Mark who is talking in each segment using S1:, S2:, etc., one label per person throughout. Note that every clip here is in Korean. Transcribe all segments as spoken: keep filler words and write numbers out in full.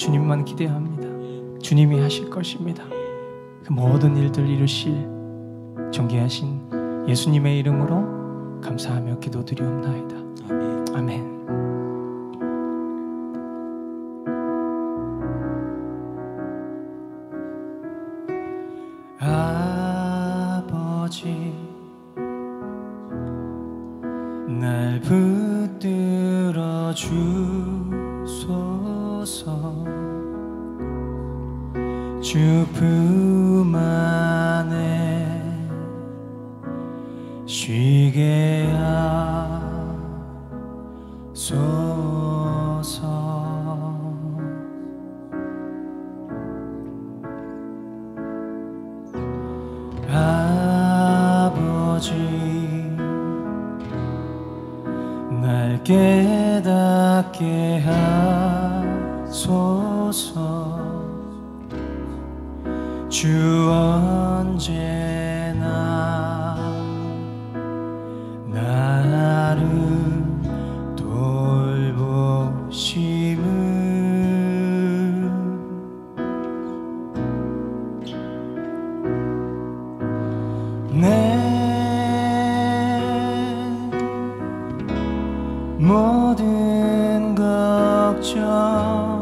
S1: 주님만 기대합니다. 주님이 하실 것입니다. 그 모든 일들 이루실 존귀하신 예수님의 이름으로 감사하며 기도드리옵나이다. 아멘. 아멘. 아버지, 날 붙들어 주소서. 주 품 안에 쉬게 하소서. 아버지, 날 깨닫게 하소서. 주 언제나 나를 돌보심을. 내 모든 걱정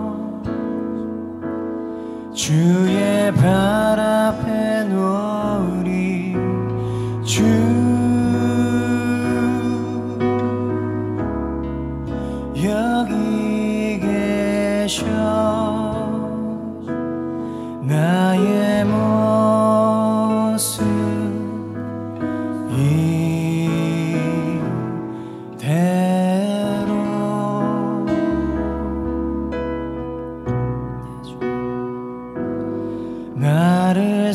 S1: 주의 발 앞에 놓으리. 주 여기 계셔. 나의 모습 이대로 나를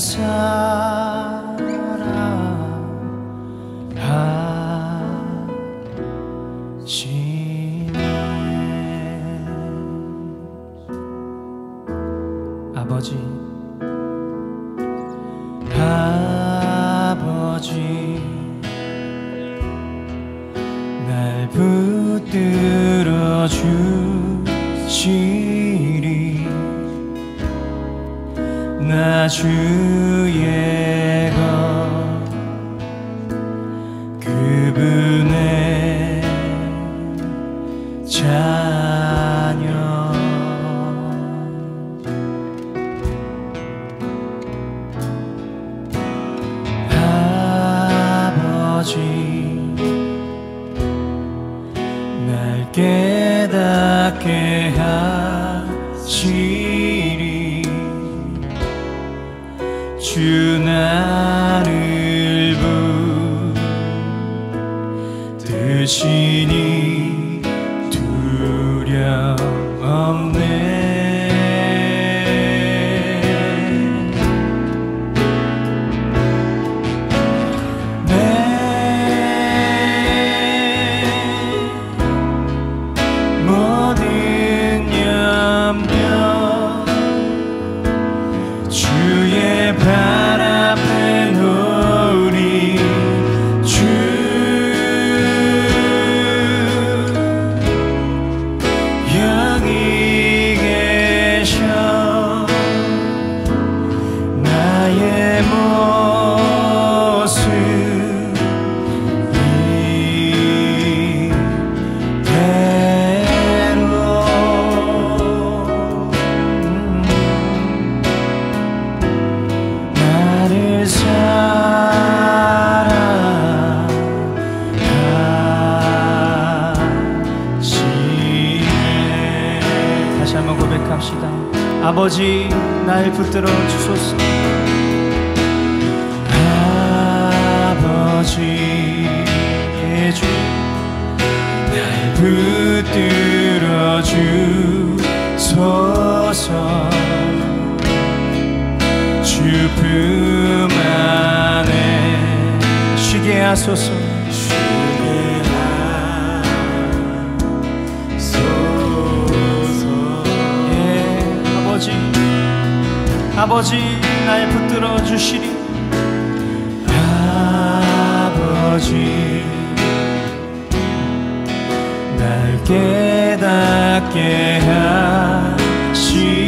S1: 사랑하시네. 아버지, 아버지, 날 붙들어 주시리. 나 주의 것 그분의 자녀. 아버지, 날 깨닫게 하시리. 주 나를 붙드시니 두려움 없네. 모든 염려 주의 발 앞에 놓으리. 주 여기 계셔. 나의 모습 아버지, 날 붙들어 주소서. 아버지의 주, 날 붙들어 주소서. 주 품 안에 쉬게 하소서. 아버지, 날 붙들어 주시리. 아버지, 날 깨닫게 하시리.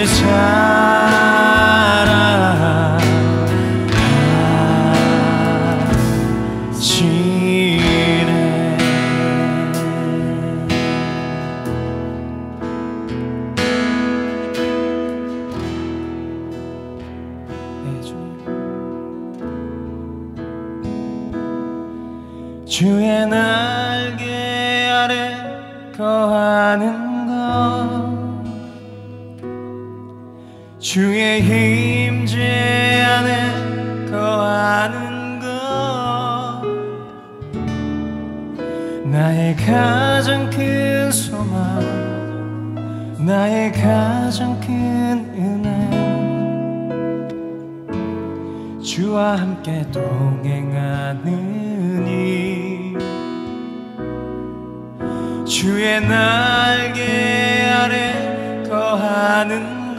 S1: 주의 날개 아래 거하는 것, 주의 힘제 안에 거하는 것, 나의 가장 큰 소망, 나의 가장 큰 은혜, 주와 함께 동행하느니. 주의 날개 아래 거하는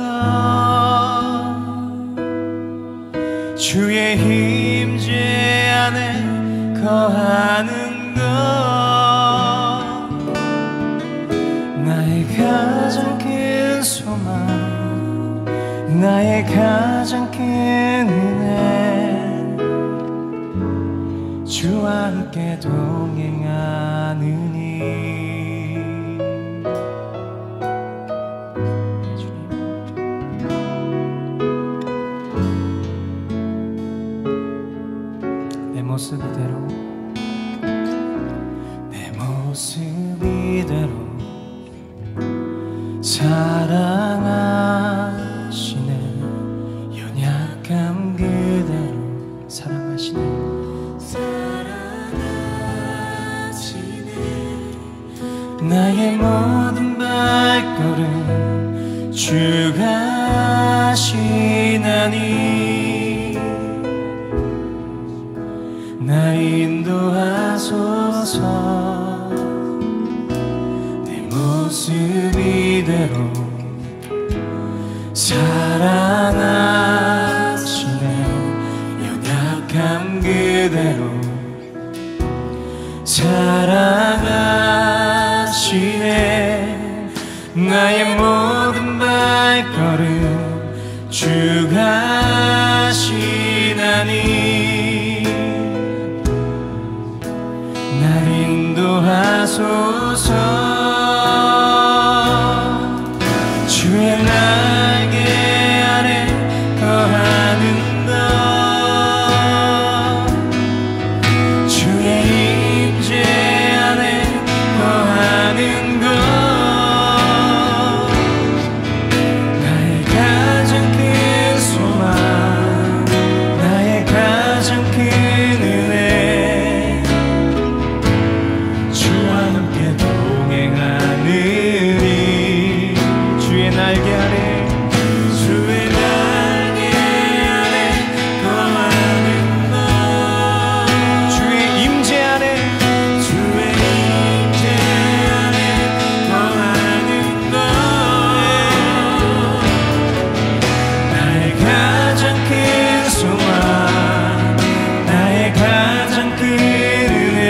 S1: 것, 주의 힘제 안에 거하는 것, 나의 가장 큰 소망, 나의 가장 큰 은혜, 주와 함께 동행하느니. 내 모습 이대로, 내 모습 이대로 사랑하시네. 연약함 그대로 사랑하시네. 사랑하시네. 나의 모든 발걸음 주가 하시나니. 날 인도하소서. 내 모습 이대로 사랑하시네. 연약함 그대로 사랑하시네. 나의 모든 발걸음 주가 하시나니. 날 인도하소서. 주의 날개 아래 거하는 것, 주의 임재 안에 거하는 것, 나의 가장 큰 소망, 나의 가장 큰 은혜, 주와 함께 동행하느니. 주의 날개 아래, 주의 날개 아래 거하는 것, 주의 임재 안에, 주의 임재 안에 거하는 것, 나의 가장 큰 소망, 나의 가장 큰 은혜,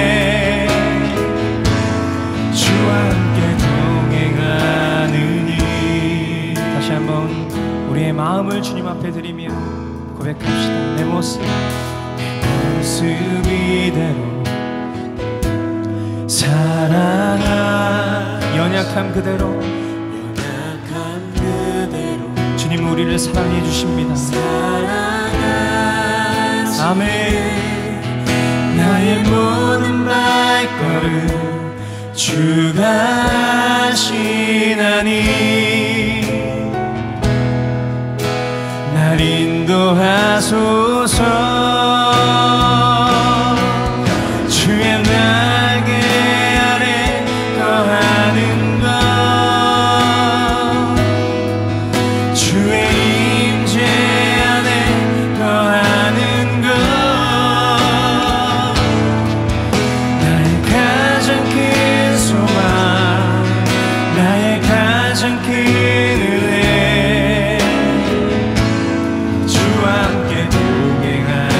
S1: 주와 함께 동행하느니. 다시 한번 우리의 마음을 주님 앞에 드리며 고백합시다. 내 모습, 내 모습 이대로 사랑하. 연약함 그대로, 연약함 그대로 주님 우리를 사랑해 주십니다. 아멘. 나의 모든 발걸음 주가 하시나니. 날 인도하소서. 주의 날개 아래 거하는 것, 주의 임재 안에 거하는 것, 나의 가장 큰 소망, 나의 가장 큰 은혜, 주와 함께 동행하느니.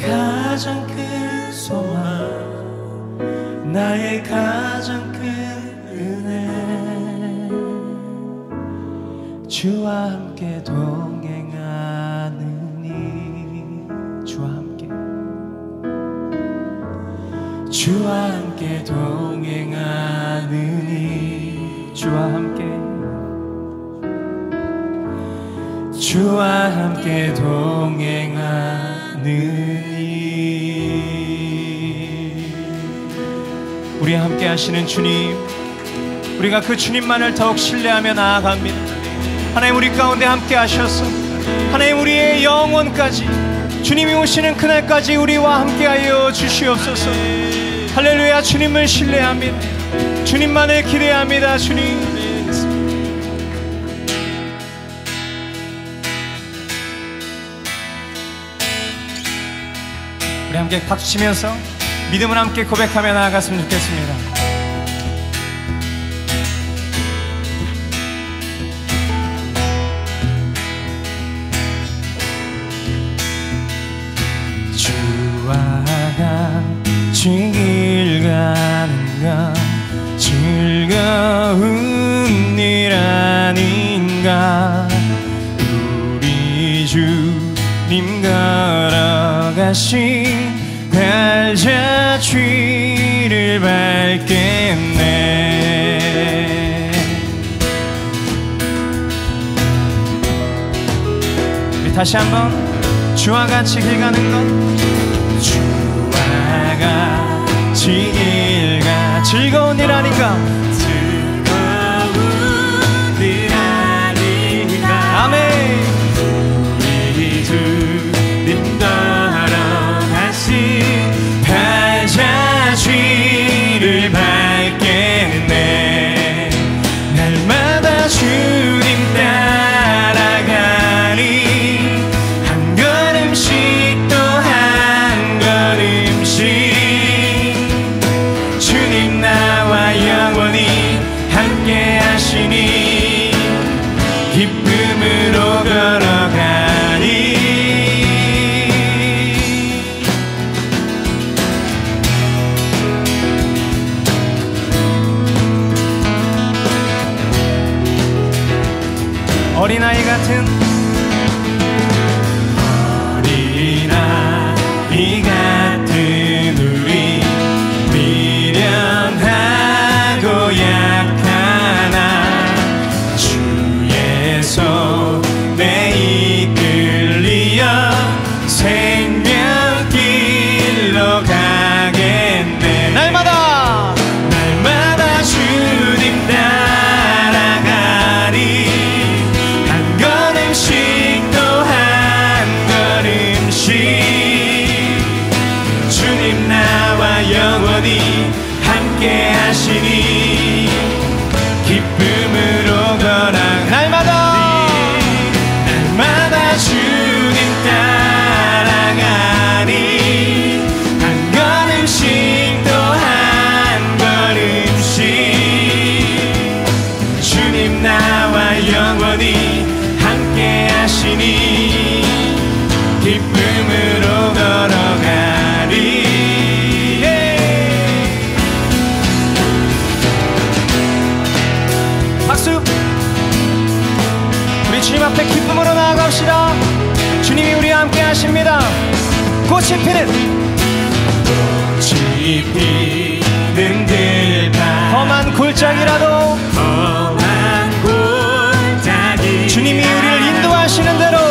S1: 가장 큰 소망, 나의 가장 큰 은혜, 주와 함께 동행하느니. 주와 함께, 주와 함께 동행하느니. 주와 함께, 주와 함께 동행하느니. 우리 함께 하시는 주님, 우리가 그 주님만을 더욱 신뢰하며 나아갑니다. 하나님, 우리 가운데 함께 하셔서 하나님 우리의 영혼까지, 주님이 오시는 그날까지 우리와 함께하여 주시옵소서. 할렐루야. 주님을 신뢰합니다. 주님만을 기대합니다. 주님, 우리 함께 박수치면서 믿음을 함께 고백하며 나아갔으면 좋겠습니다. 주와 같이 길 가는 건 즐거운 일 아닌가. 우리 주님 걸어가신 갈자취를 밟겠네. 우리 다시 한번 주와 같이 길 가는 것, 주와 같이 길 가 즐거운 일 아닌가. 즐거운 일 아닌가. 아멘. 우리 주님 걸어가신 발자취를 밟겠네. 날마다 주님 따라가니 한 걸음씩 또 한 걸음씩 주님 나와 영원히 함께 하시니 기쁨으로 걸어가니. 어린아이 같은 어린아이 같은 우리, 미련하고 약하나 주의 손에 이끌리어 생명길로 가겠네. 날마다 날마다 주님 따라가리. 주님 나와 영원히 함께 하시니 기쁨으로 걸어. 날마다 날마다 주님 따라가니 한 걸음씩 또 한 걸음씩 주님 나와 영원히 함께 하시니 기쁨으로 걸어가리. 박수! 우리 주님 앞에 기쁨으로 나아갑시다. 주님이 우리와 함께 하십니다. 꽃이 피는 꽃이 피는 들판, 험한 골짜기라도 험한 골짜기 주님이 우리를 인도하시는 대로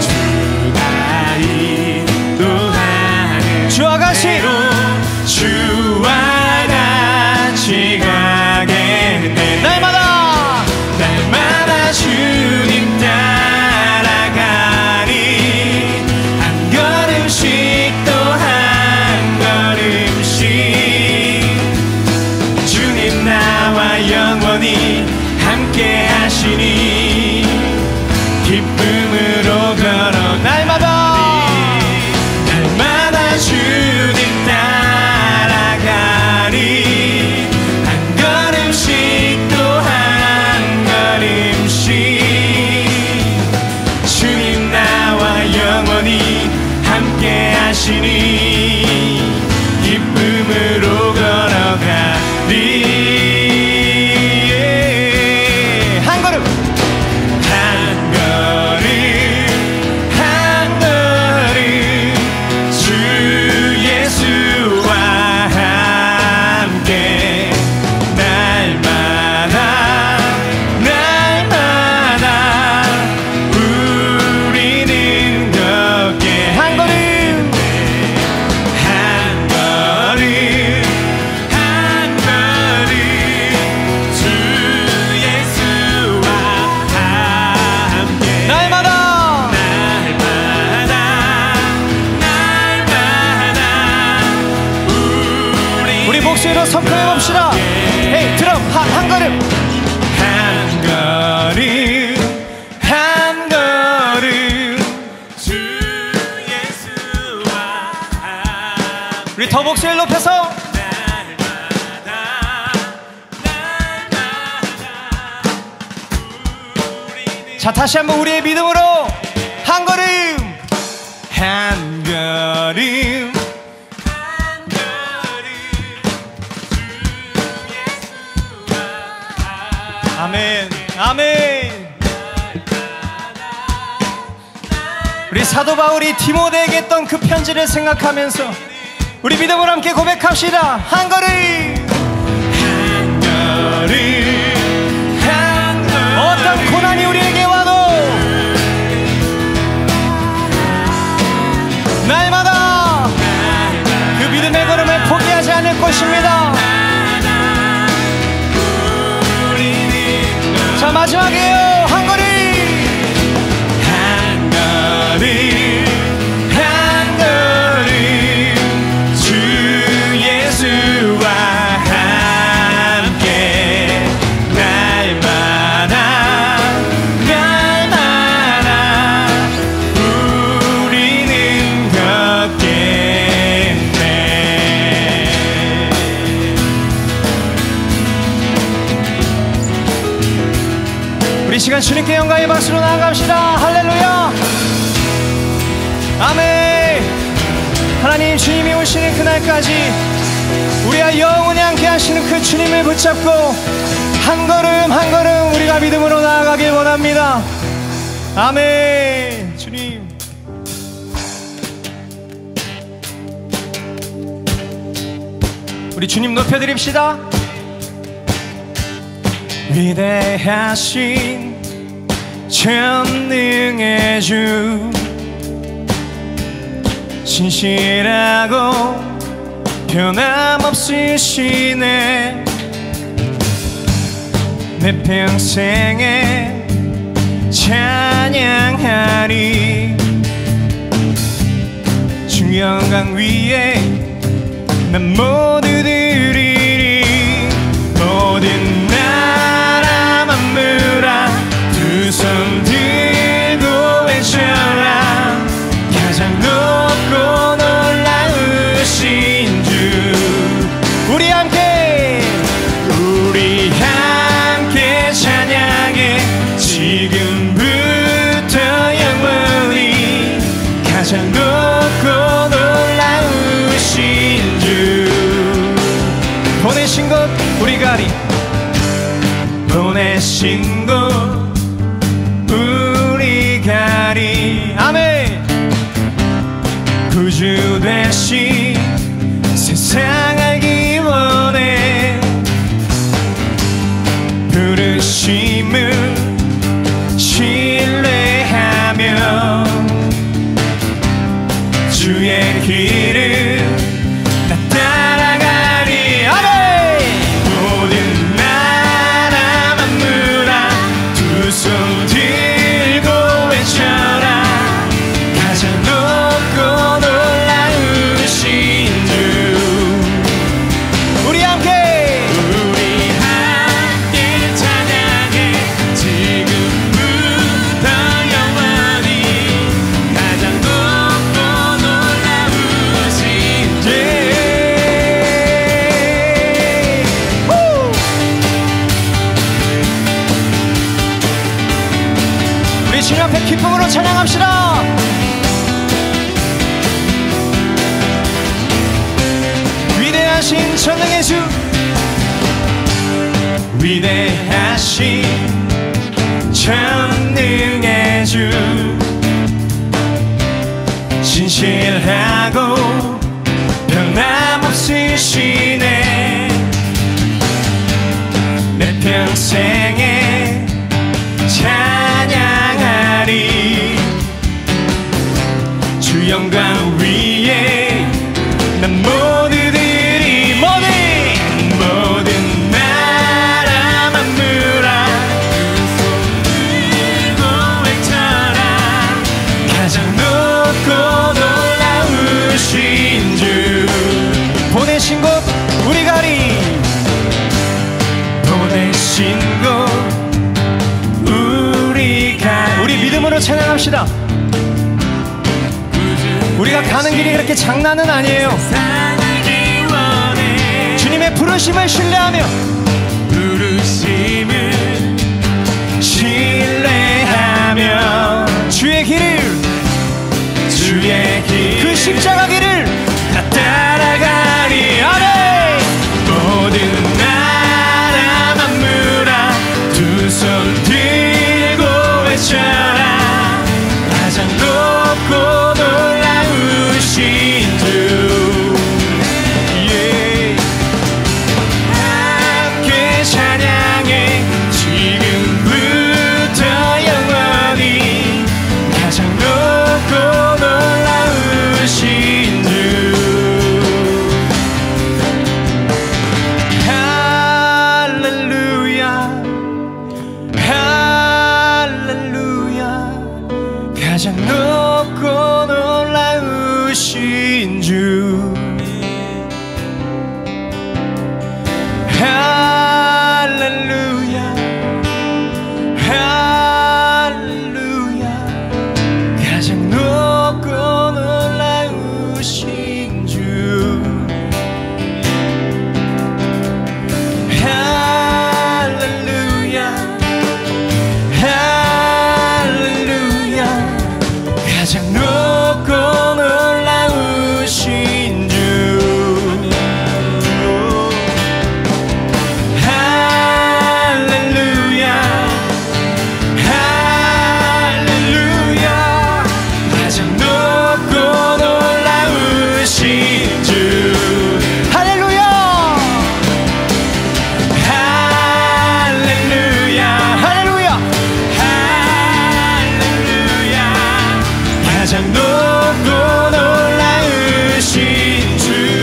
S1: 주와 같이 주와 같이 가겠네. 날마다 날마다 주님 따라가니 한 걸음씩 또 한 걸음씩 주님 나와 영원히 함께 하시니 기쁨으로 걸어. 날마다 주님 따라가 목소리로 선포해 봅시다. 헤이 드럼 한, 한 걸음 한 걸음 한 걸음 주 예수와 함께. 우리 더 목소리 높여서 자 다시 한번 우리의 믿음으로 한 걸음 한 걸음 한 걸음 주 예수와 아멘 아멘. 우리 사도 바울이 디모데에게 했던 그 편지를 생각하면서 우리 믿음으로 함께 고백합시다. 한 걸음 한 걸음 어떤 고난이 우리에게 와도 날마다 그 믿음의 걸음을 포기하지 않을 것입니다. 자 마지막이에요. 한 걸음 한 걸음 한 걸음 주 예수와 함께 날마다 이 시간 주님께 영광의 박수로 나아갑시다. 할렐루야 아멘. 하나님 주님이 오시는 그날까지 우리와 영원히 함께 하시는 그 주님을 붙잡고 한 걸음 한 걸음 우리가 믿음으로 나아가길 원합니다. 아멘. 주님 우리 주님 높여드립시다. 위대하신 전능의 주 신실하고 변함없으시네. 내 평생에 찬양하리. 주 영광 위에 난 모두 드리리. 모든 나라 만물아 두 손 들고 외쳐라. 가장 높고 놀라우신 주. 우리 함께 우리 함께 찬양해. 지금부터 영원히 가장 높고 놀라우신 주. 보내신 곳 우리 가리. 보내신 곳 우리 가리. 아멘. 구주 되신 세상 알기 원해. 부르심을 신뢰하며 주의 길을 나 따라가리. 아멘. 모든 나라 만물아 두 손 들고 외쳐라. 가장 높고 놀라우신 주. 우리 함께 우리 함께 찬양해. 지금부터 영원히 가장 높고 놀라우신 주. 우! 우리 주님 앞에 기쁨으로 찬양합시다. 위대하신 전능의 주. 위대하신 전능의 주. 신실하고 변함없으시네. 내 평생에 찬양하리. 주 영광 위에 난 모두 들이. 모든 모든 나라 만물아 두 손 들고 외쳐라. 가장 높고 놀라우신 주. 보내신 곳 우리 가리. 부릅시다. 우리가 가는 길이 그렇게 장난은 아니에요. 주님의 부르심을 신뢰하며 부르심을 신뢰하며 주의 길을 주의 길 그 십자가 길을 다 따라가리. 아멘. 모든 나라 만물아 두 손 들고 외쳐라. 가장 높고 놀라우신 주 yeah. 함께 찬양해 지금부터 영원히. 가장 높고 놀라우신 주 할렐루야 할렐루야. 가장 높고 놀라우신 주 할렐루야 할렐루야. 가장 높고 놀라우신 주 할렐루야 할렐루야. 가장 높고 놀라우신 주 할렐루야 할렐루야. 가장 높고 놀라우신 주 할렐루야 할렐루야 할렐루야 할렐루야. 가장 높고 놀라우신 주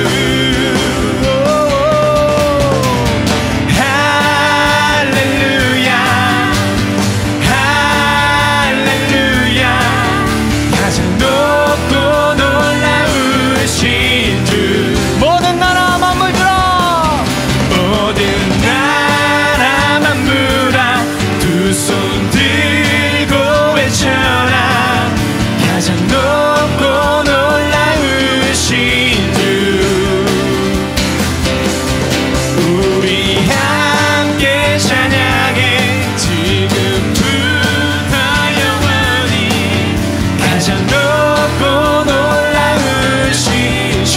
S1: 할렐루야 할렐루야. 가장 높고 놀라우신 주 모든 나라 만물들아 모든 나라 만물아 두 손 들고 외쳐라. 가장 높고 놀라우신 주 우리 함께 찬양해 지금부터 영원히. 가장 높고 놀라우신 주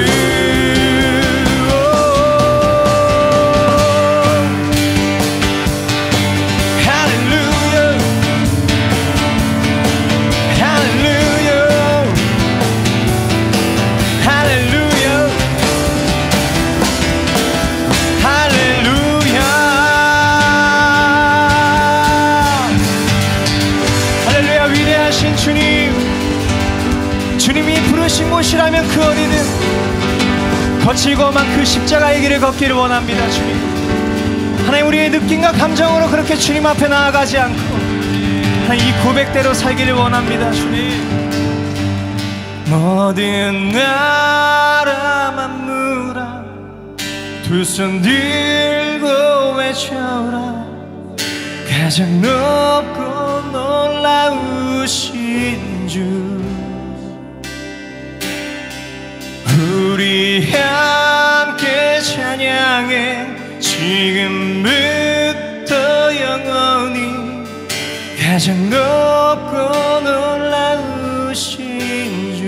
S1: 할렐루야 할렐루야 할렐루야 할렐루야 할렐루야. 위대하신 주님, 주님이 부르신 곳이라면 그 어디든 거칠고 험한 그 십자가의 길을 걷기를 원합니다. 주님, 하나님 우리의 느낌과 감정으로 그렇게 주님 앞에 나아가지 않고 하나님 이 고백대로 살기를 원합니다. 주님, 모든 나라 만물아 두 손 들고 외쳐라. 가장 높고 놀라우신 주 우리 함께 찬양해 지금부터 영원히. 가장 높고 놀라우신 주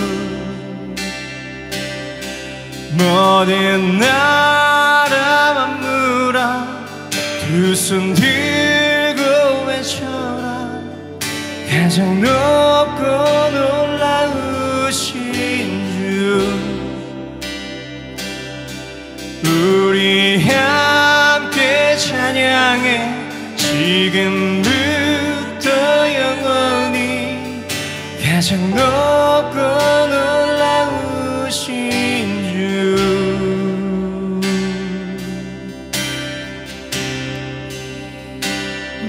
S1: 모든 나라 만물아 두 손 들고 외쳐라. 가장 높고 놀라우신 주 우리 함께 찬양해 지금부터 영원히. 가장 높고 놀라우신 주 음.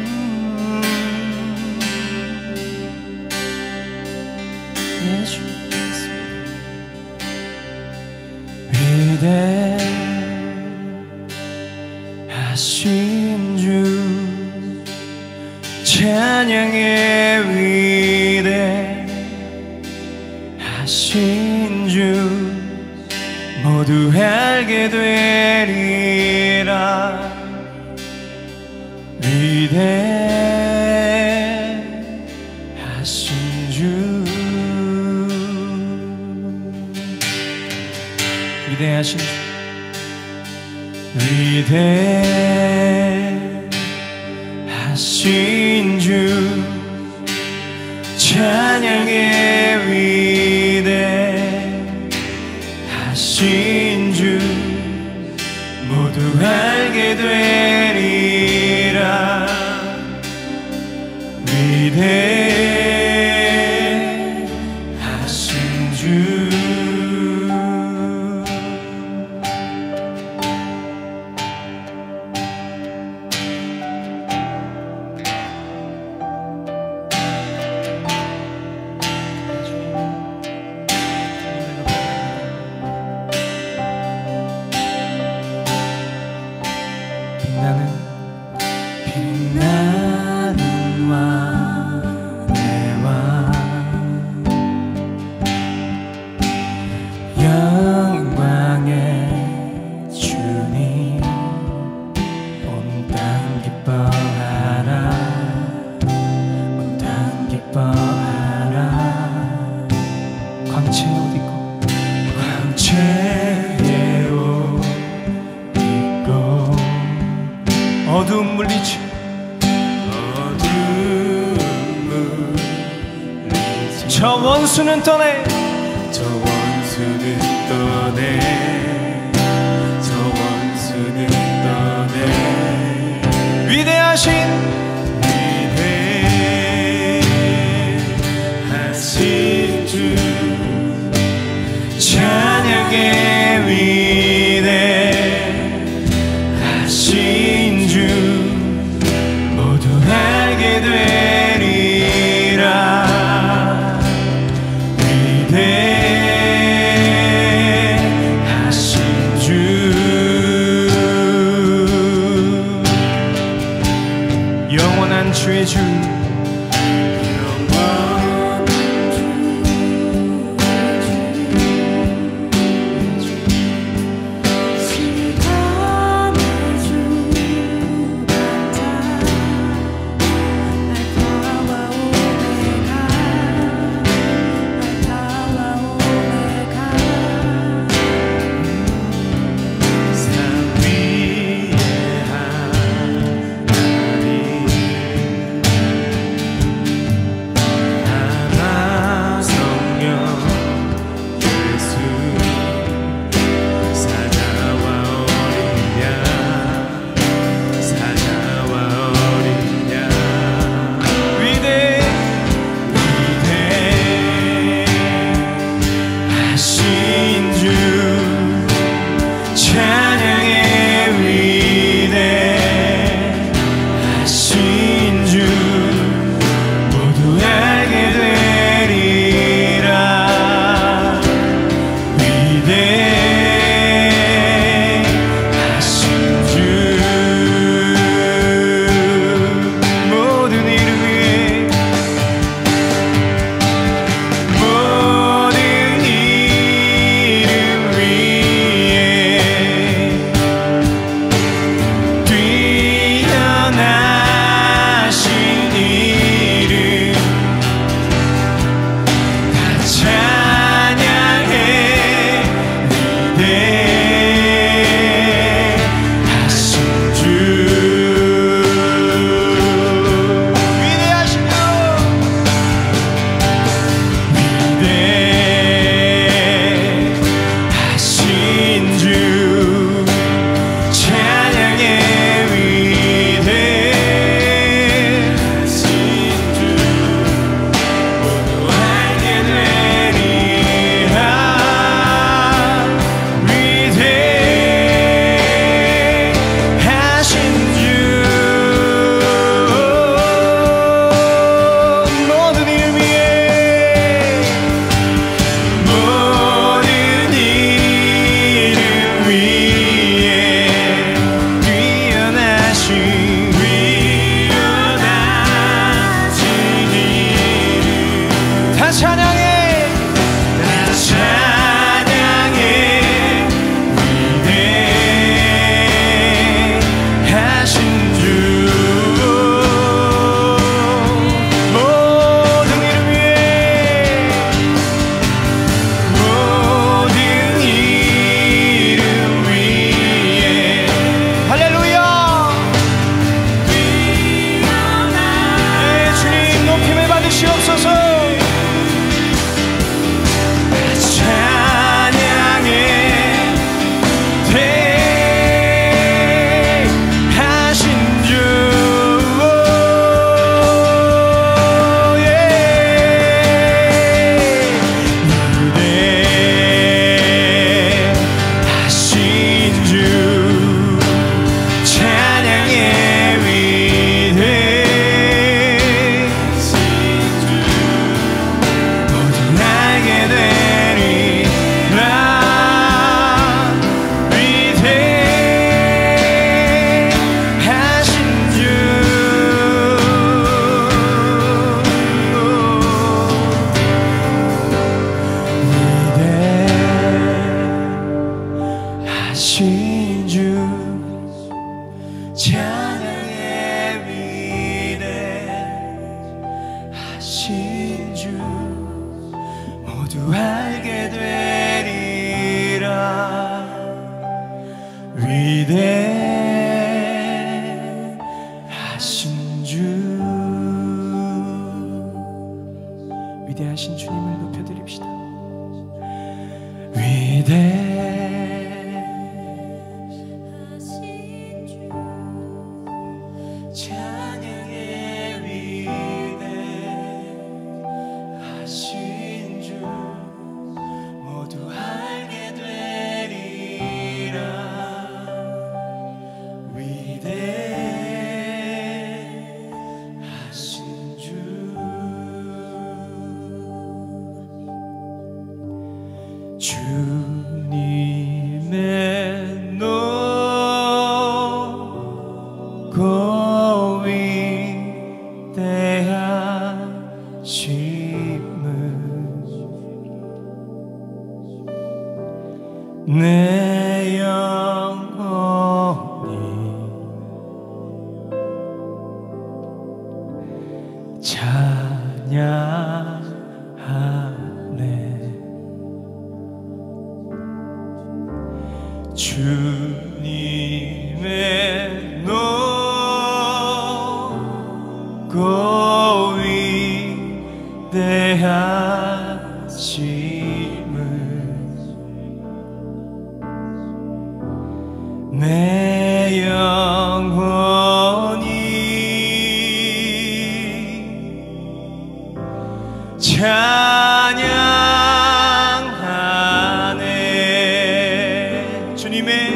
S1: 예수 위대하신 주 찬양의 위 모두 알게 되리라. 위대하신 주, 위대하신 주, 위대하신 주, 찬양의 위대하신 주, 모두 알게 되리라. 위대하신 주, 어두움 물리치 저 원수는 떠내
S2: 저 원수는 떠내 저 원수는 떠내
S1: 위대하신
S2: 위대하신 주
S1: 찬양의 위대하신 주 모두 알게 되리라. 위대하신 주, 영원한 주의 주,
S2: 위대하신
S1: 하신 주 찬양의 위대하신 주 모두 알게 되리라. 위대하신 주 위대하신 주님을 높여드립시다. 위대하신 주 찬양의 위대하신 주 모두 알게 되리라. 위대하신 주 주님의 높고 위대하심은 내 영혼이 찬양하네. 주님의 높고 위대하심은 내 영혼이 찬양하네. 주님의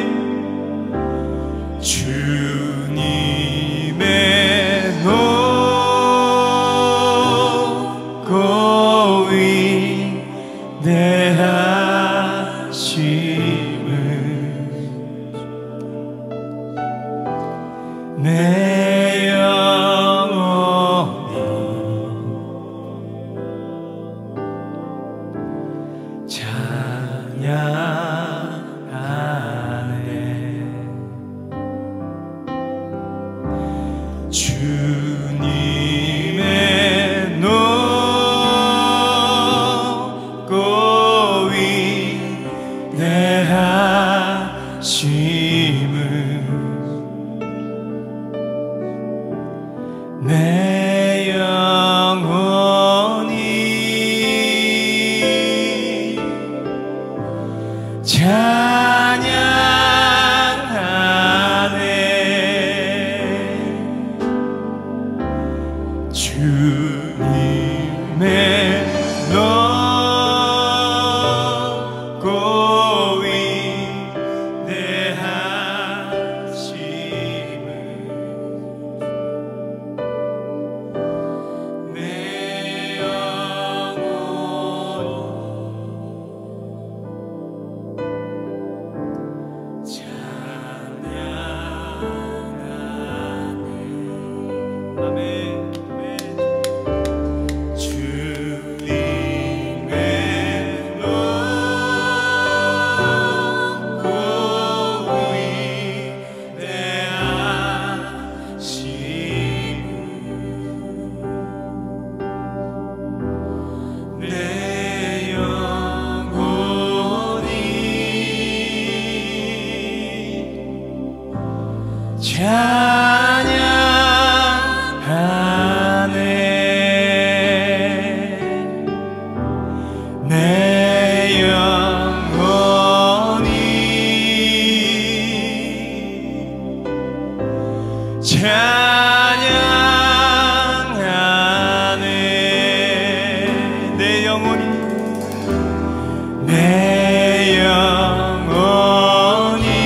S1: 주님의 높고 위대하심은 내 영혼이 찬양하네. 주님의 높고 위대하심은 내 영혼이 찬양하네. 주님의 높고 위대하심은 내 영혼이 찬양하네. 아멘. 찬양하네. 내 영혼이 찬양하네. 내 영혼이 내 영혼이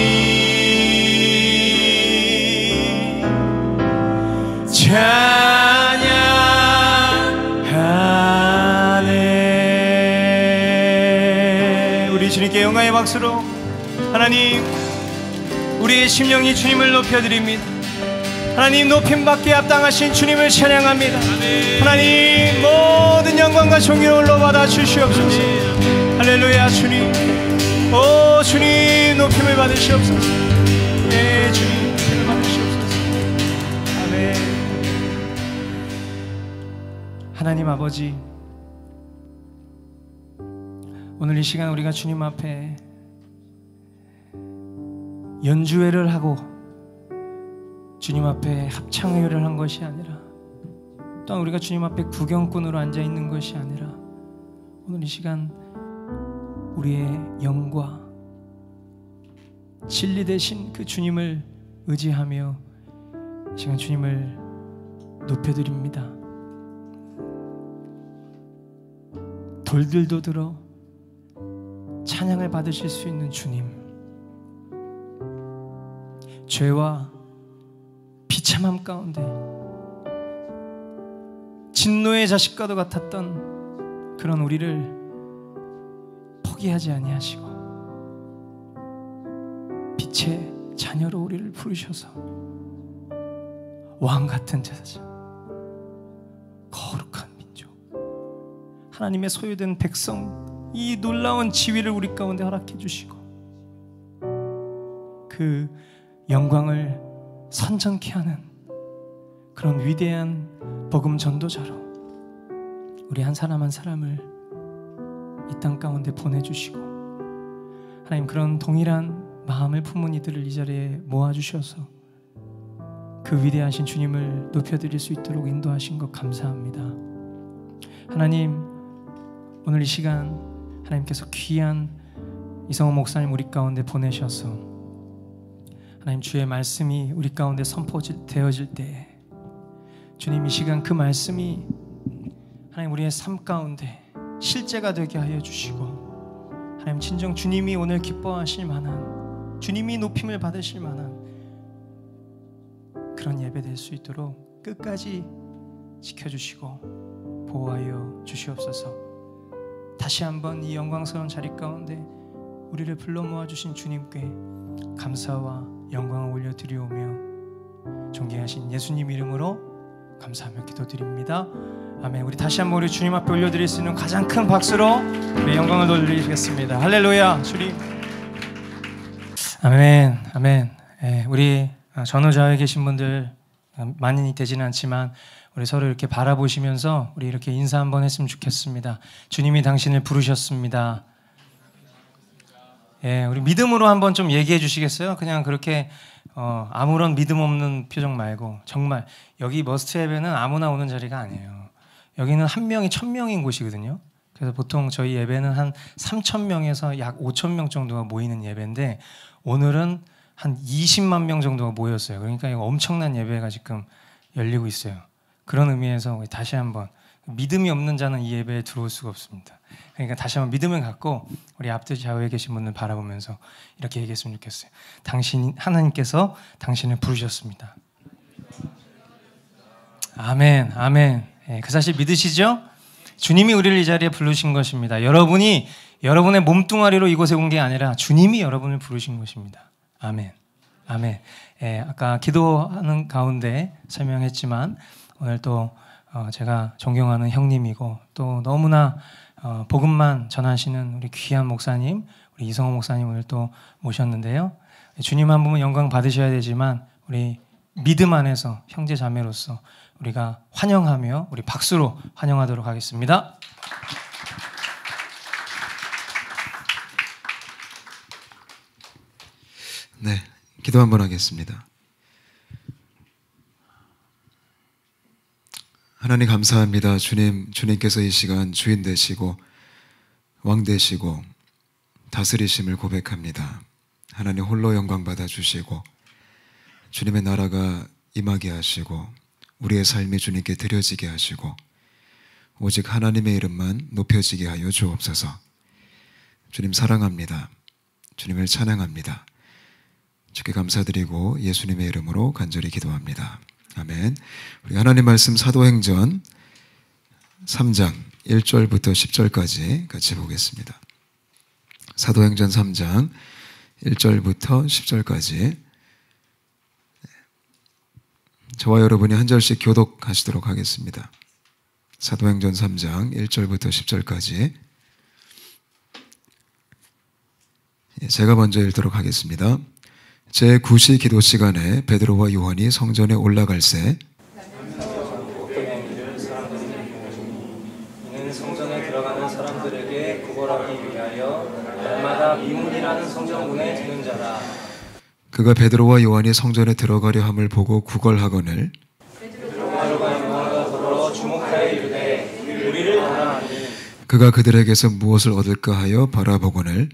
S1: 찬양하네. 우리 주님께 영광의 박수로 하나님 우리의 심령이 주님을 높여드립니다. 하나님 높임받기에 합당하신 주님을 찬양합니다. 아멘. 하나님 모든 영광과 존귀를 받아 주시옵소서. 할렐루야. 주님 오 주님 높임을 받으시옵소서. 네 주님 높임을 받으시옵소서. 아멘. 하나님 아버지, 오늘 이 시간 우리가 주님 앞에 연주회를 하고 주님 앞에 합창회를 한 것이 아니라, 또한 우리가 주님 앞에 구경꾼으로 앉아있는 것이 아니라, 오늘 이 시간 우리의 영과 진리 되신 그 주님을 의지하며 이 시간 주님을 높여드립니다. 돌들도 들어 찬양을 받으실 수 있는 주님, 죄와 비참함 가운데 진노의 자식과도 같았던 그런 우리를 포기하지 아니하시고 빛의 자녀로 우리를 부르셔서 왕같은 제사장, 거룩한 민족, 하나님의 소유된 백성, 이 놀라운 지위를 우리 가운데 허락해 주시고 그 영광을 선전케 하는 그런 위대한 복음 전도자로 우리 한 사람 한 사람을 이 땅 가운데 보내주시고, 하나님 그런 동일한 마음을 품은 이들을 이 자리에 모아주셔서 그 위대하신 주님을 높여드릴 수 있도록 인도하신 것 감사합니다. 하나님, 오늘 이 시간 하나님께서 귀한 이성호 목사님 우리 가운데 보내셔서 하나님 주의 말씀이 우리 가운데 선포되어질 때, 주님 이 시간 그 말씀이 하나님 우리의 삶 가운데 실제가 되게 하여 주시고, 하나님 진정 주님이 오늘 기뻐하실 만한, 주님이 높임을 받으실 만한 그런 예배 될 수 있도록 끝까지 지켜주시고 보호하여 주시옵소서. 다시 한번 이 영광스러운 자리 가운데 우리를 불러 모아주신 주님께 감사와 영광을 올려드리오며 존귀하신 예수님 이름으로 감사하며 기도드립니다. 아멘. 우리 다시 한번 우리 주님 앞에 올려드릴 수 있는 가장 큰 박수로 우리 영광을 돌리겠습니다. 할렐루야. 주님. 아멘. 아멘. 예, 우리 전후좌우에 계신 분들 많이 되지는 않지만 우리 서로 이렇게 바라보시면서 우리 이렇게 인사 한번 했으면 좋겠습니다. 주님이 당신을 부르셨습니다. 예, 우리 믿음으로 한번 좀 얘기해 주시겠어요? 그냥 그렇게 어, 아무런 믿음 없는 표정 말고, 정말 여기 머스트 예배는 아무나 오는 자리가 아니에요. 여기는 한 명이 천 명인 곳이거든요. 그래서 보통 저희 예배는 한 삼천 명에서 약 오천 명 정도가 모이는 예배인데, 오늘은 한 이십만 명 정도가 모였어요. 그러니까 이거 엄청난 예배가 지금 열리고 있어요. 그런 의미에서 우리 다시 한번, 믿음이 없는 자는 이 예배에 들어올 수가 없습니다. 그러니까 다시 한번 믿음을 갖고 우리 앞뒤 좌우에 계신 분들 바라보면서 이렇게 얘기했으면 좋겠어요. 당신, 하나님께서 당신을 부르셨습니다. 아멘, 아멘. 예, 그 사실 믿으시죠? 주님이 우리를 이 자리에 부르신 것입니다. 여러분이 여러분의 몸뚱아리로 이곳에 온 게 아니라 주님이 여러분을 부르신 것입니다. 아멘, 아멘. 예, 아까 기도하는 가운데 설명했지만 오늘 또 어, 제가 존경하는 형님이고 또 너무나 어, 복음만 전하시는 우리 귀한 목사님, 우리 이성호 목사님 오늘 또 모셨는데요. 주님 한 분은 영광 받으셔야 되지만 우리 믿음 안에서 형제 자매로서 우리가 환영하며 우리 박수로 환영하도록 하겠습니다.
S3: 네, 기도 한번 하겠습니다. 하나님 감사합니다. 주님, 주님께서 이 시간 주인 되시고 왕 되시고 다스리심을 고백합니다. 하나님 홀로 영광 받아주시고 주님의 나라가 임하게 하시고 우리의 삶이 주님께 드려지게 하시고 오직 하나님의 이름만 높여지게 하여 주옵소서. 주님 사랑합니다. 주님을 찬양합니다. 주께 감사드리고 예수님의 이름으로 간절히 기도합니다. 아멘. 우리 하나님 말씀 사도행전 삼 장 일 절부터 십 절까지 같이 보겠습니다. 사도행전 삼 장 일 절부터 십 절까지 저와 여러분이 한 절씩 교독하시도록 하겠습니다. 사도행전 삼 장 일 절부터 십 절까지 제가 먼저 읽도록 하겠습니다. 제구 시 기도 시간에 베드로와 요한이 성전에 올라갈새
S1: 이는 성전에 들어가는 사람들에게 구걸하기 위하여 날마다 미문이라는 성전문에 드는 자라.
S3: 그가 베드로와 요한이 성전에 들어가려 함을 보고 구걸하거늘
S1: 베드로와 요한과 더불어 주목하여 이르되 우리를 보라 하니
S3: 그가 그들에게서 무엇을 얻을까 하여 바라보거늘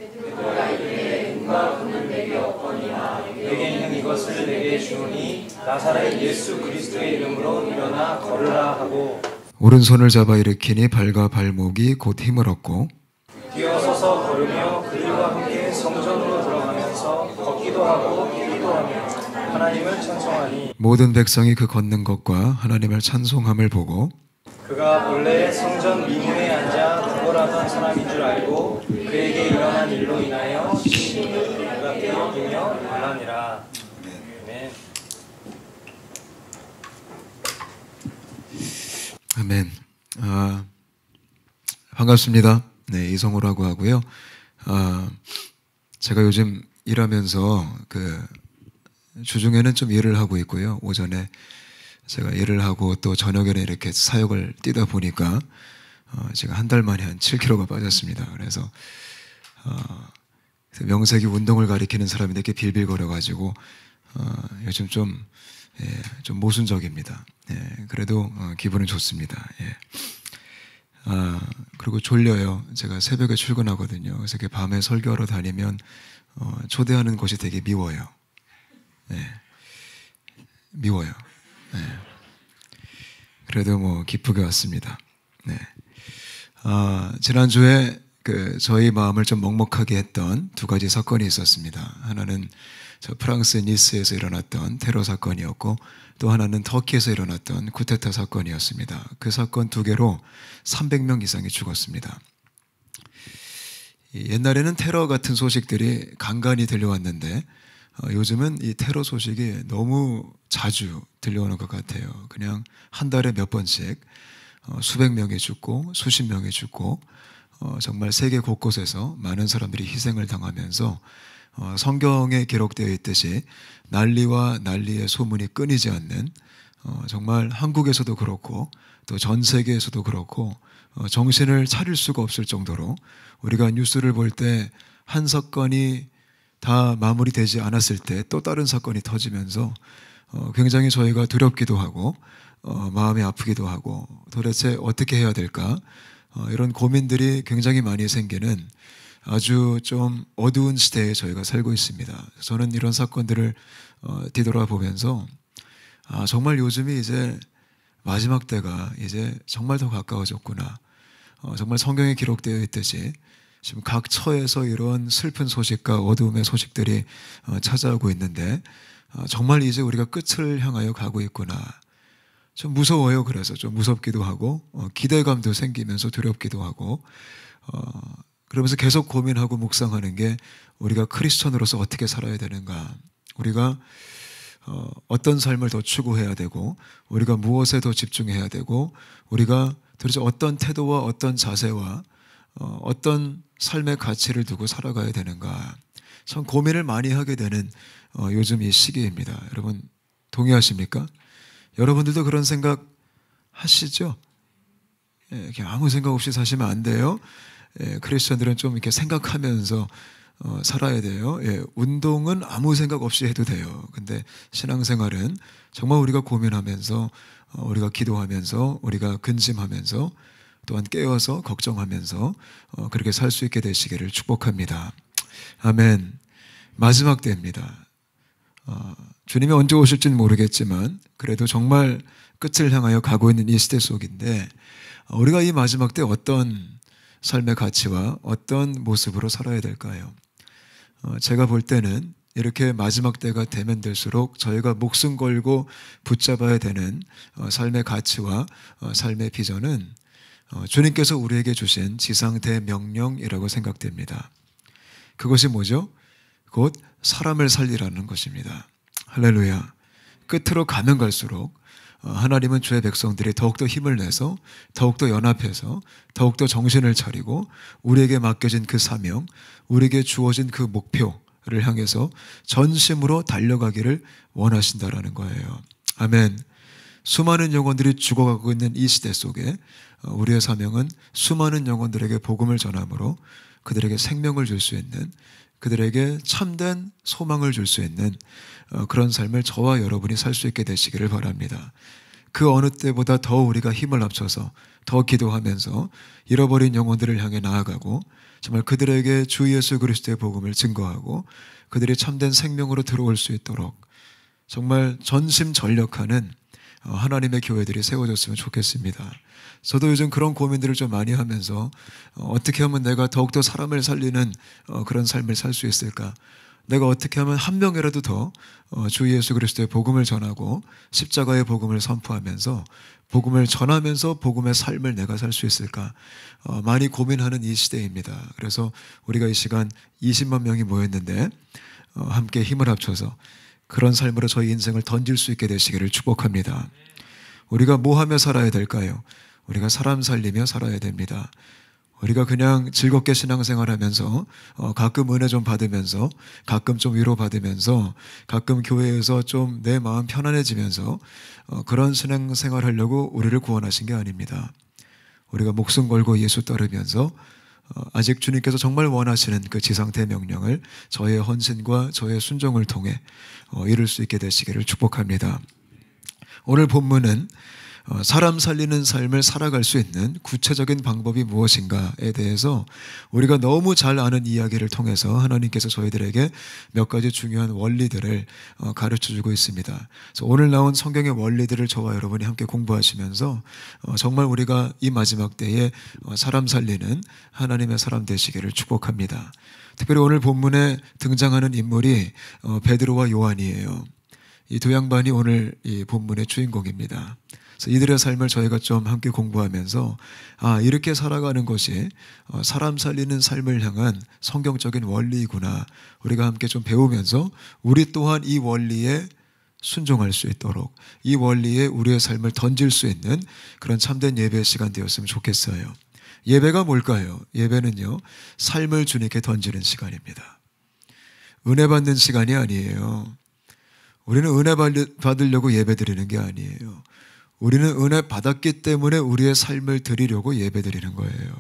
S1: 내게 있는 이것을 내게 주오니 나사렛 예수 그리스도의 이름으로 일어나 걸으라 하고
S3: 오른손을 잡아 일으키니 발과 발목이 곧 힘을 얻고
S1: 뛰어서서 걸으며 그들과 함께 성전으로 들어가면서 걷기도 하고 뛰기도 하며 하나님을 찬송하니
S3: 모든 백성이 그 걷는 것과 하나님을 찬송함을 보고
S1: 그가 본래 성전 미문에 앉아 구걸하던 사람인 줄 알고 그에게 일어난 일로 인하여 심히 놀랍게 여기며 놀라니라. 아멘.
S3: 아멘. 아, 반갑습니다. 네, 이성호라고 하고요. 아, 제가 요즘 일하면서 그 주중에는 좀 일을 하고 있고요. 오전에 제가 일을 하고 또 저녁에는 이렇게 사역을 뛰다 보니까 어, 제가 한 달 만에 한 칠 킬로그램가 빠졌습니다. 그래서 어, 명색이 운동을 가리키는 사람인데 이렇게 빌빌거려가지고 어, 요즘 좀, 예, 좀 모순적입니다. 예, 그래도 어, 기분은 좋습니다. 예. 아, 그리고 졸려요. 제가 새벽에 출근하거든요. 그래서 이렇게 밤에 설교하러 다니면 어, 초대하는 곳이 되게 미워요. 예. 미워요. 네. 그래도 뭐 기쁘게 왔습니다. 네. 아, 지난주에 그 저희 마음을 좀 먹먹하게 했던 두 가지 사건이 있었습니다. 하나는 저 프랑스 니스에서 일어났던 테러 사건이었고 또 하나는 터키에서 일어났던 쿠데타 사건이었습니다. 그 사건 두 개로 삼백 명 이상이 죽었습니다. 옛날에는 테러 같은 소식들이 간간히 들려왔는데 어, 요즘은 이 테러 소식이 너무 자주 들려오는 것 같아요. 그냥 한 달에 몇 번씩 어, 수백 명이 죽고 수십 명이 죽고 어, 정말 세계 곳곳에서 많은 사람들이 희생을 당하면서 어, 성경에 기록되어 있듯이 난리와 난리의 소문이 끊이지 않는 어, 정말 한국에서도 그렇고 또 전 세계에서도 그렇고 어, 정신을 차릴 수가 없을 정도로 우리가 뉴스를 볼 때 한 사건이 다 마무리되지 않았을 때 또 다른 사건이 터지면서 어, 굉장히 저희가 두렵기도 하고 어, 마음이 아프기도 하고 도대체 어떻게 해야 될까 어, 이런 고민들이 굉장히 많이 생기는 아주 좀 어두운 시대에 저희가 살고 있습니다. 저는 이런 사건들을 어, 뒤돌아보면서 아, 정말 요즘이 이제 마지막 때가 이제 정말 더 가까워졌구나. 어, 정말 성경에 기록되어 있듯이 지금 각 처에서 이런 슬픈 소식과 어두움의 소식들이 어, 찾아오고 있는데 어, 정말 이제 우리가 끝을 향하여 가고 있구나. 좀 무서워요. 그래서 좀 무섭기도 하고 어, 기대감도 생기면서 두렵기도 하고 어, 그러면서 계속 고민하고 묵상하는 게 우리가 크리스천으로서 어떻게 살아야 되는가. 우리가 어, 어떤 삶을 더 추구해야 되고 우리가 무엇에 더 집중해야 되고 우리가 도대체 어떤 태도와 어떤 자세와 어, 어떤 삶의 가치를 두고 살아가야 되는가. 참 고민을 많이 하게 되는 어, 요즘 이 시기입니다. 여러분 동의하십니까? 여러분들도 그런 생각 하시죠? 예, 그냥 아무 생각 없이 사시면 안 돼요. 예, 크리스천들은 좀 이렇게 생각하면서 어, 살아야 돼요. 예, 운동은 아무 생각 없이 해도 돼요. 근데 신앙생활은 정말 우리가 고민하면서 어, 우리가 기도하면서 우리가 근심하면서 또한 깨어서 걱정하면서 어, 그렇게 살 수 있게 되시기를 축복합니다. 아멘. 마지막 때입니다. 어, 주님이 언제 오실지는 모르겠지만 그래도 정말 끝을 향하여 가고 있는 이 시대 속인데 어, 우리가 이 마지막 때 어떤 삶의 가치와 어떤 모습으로 살아야 될까요? 어, 제가 볼 때는 이렇게 마지막 때가 되면 될수록 저희가 목숨 걸고 붙잡아야 되는 어, 삶의 가치와 어, 삶의 비전은 어, 주님께서 우리에게 주신 지상대 명령이라고 생각됩니다. 그것이 뭐죠? 곧 사람을 살리라는 것입니다. 할렐루야. 끝으로 가면 갈수록 하나님은 주의 백성들이 더욱더 힘을 내서 더욱더 연합해서 더욱더 정신을 차리고 우리에게 맡겨진 그 사명, 우리에게 주어진 그 목표를 향해서 전심으로 달려가기를 원하신다라는 거예요. 아멘. 수많은 영혼들이 죽어가고 있는 이 시대 속에 우리의 사명은 수많은 영혼들에게 복음을 전함으로 그들에게 생명을 줄 수 있는, 그들에게 참된 소망을 줄 수 있는 그런 삶을 저와 여러분이 살 수 있게 되시기를 바랍니다. 그 어느 때보다 더 우리가 힘을 합쳐서 더 기도하면서 잃어버린 영혼들을 향해 나아가고 정말 그들에게 주 예수 그리스도의 복음을 증거하고 그들이 참된 생명으로 들어올 수 있도록 정말 전심전력하는 하나님의 교회들이 세워졌으면 좋겠습니다. 저도 요즘 그런 고민들을 좀 많이 하면서 어떻게 하면 내가 더욱더 사람을 살리는 그런 삶을 살 수 있을까? 내가 어떻게 하면 한 명이라도 더 주 예수 그리스도의 복음을 전하고 십자가의 복음을 선포하면서 복음을 전하면서 복음의 삶을 내가 살 수 있을까? 많이 고민하는 이 시대입니다. 그래서 우리가 이 시간 이십만 명이 모였는데 함께 힘을 합쳐서 그런 삶으로 저희 인생을 던질 수 있게 되시기를 축복합니다. 우리가 뭐 하며 살아야 될까요? 우리가 사람 살리며 살아야 됩니다. 우리가 그냥 즐겁게 신앙생활하면서 어, 가끔 은혜 좀 받으면서 가끔 좀 위로받으면서 가끔 교회에서 좀 내 마음 편안해지면서 어, 그런 신앙생활하려고 우리를 구원하신 게 아닙니다. 우리가 목숨 걸고 예수 따르면서 어, 아직 주님께서 정말 원하시는 그 지상대 명령을 저의 헌신과 저의 순종을 통해 어, 이룰 수 있게 되시기를 축복합니다. 오늘 본문은 사람 살리는 삶을 살아갈 수 있는 구체적인 방법이 무엇인가에 대해서 우리가 너무 잘 아는 이야기를 통해서 하나님께서 저희들에게 몇 가지 중요한 원리들을 가르쳐주고 있습니다. 그래서 오늘 나온 성경의 원리들을 저와 여러분이 함께 공부하시면서 정말 우리가 이 마지막 때에 사람 살리는 하나님의 사람 되시기를 축복합니다. 특별히 오늘 본문에 등장하는 인물이 베드로와 요한이에요. 이 두 양반이 오늘 이 본문의 주인공입니다. 그래서 이들의 삶을 저희가 좀 함께 공부하면서 아, 이렇게 살아가는 것이 사람 살리는 삶을 향한 성경적인 원리이구나. 우리가 함께 좀 배우면서 우리 또한 이 원리에 순종할 수 있도록 이 원리에 우리의 삶을 던질 수 있는 그런 참된 예배 시간 되었으면 좋겠어요. 예배가 뭘까요? 예배는요, 삶을 주님께 던지는 시간입니다. 은혜 받는 시간이 아니에요. 우리는 은혜 받으려고 예배 드리는 게 아니에요. 우리는 은혜 받았기 때문에 우리의 삶을 드리려고 예배 드리는 거예요.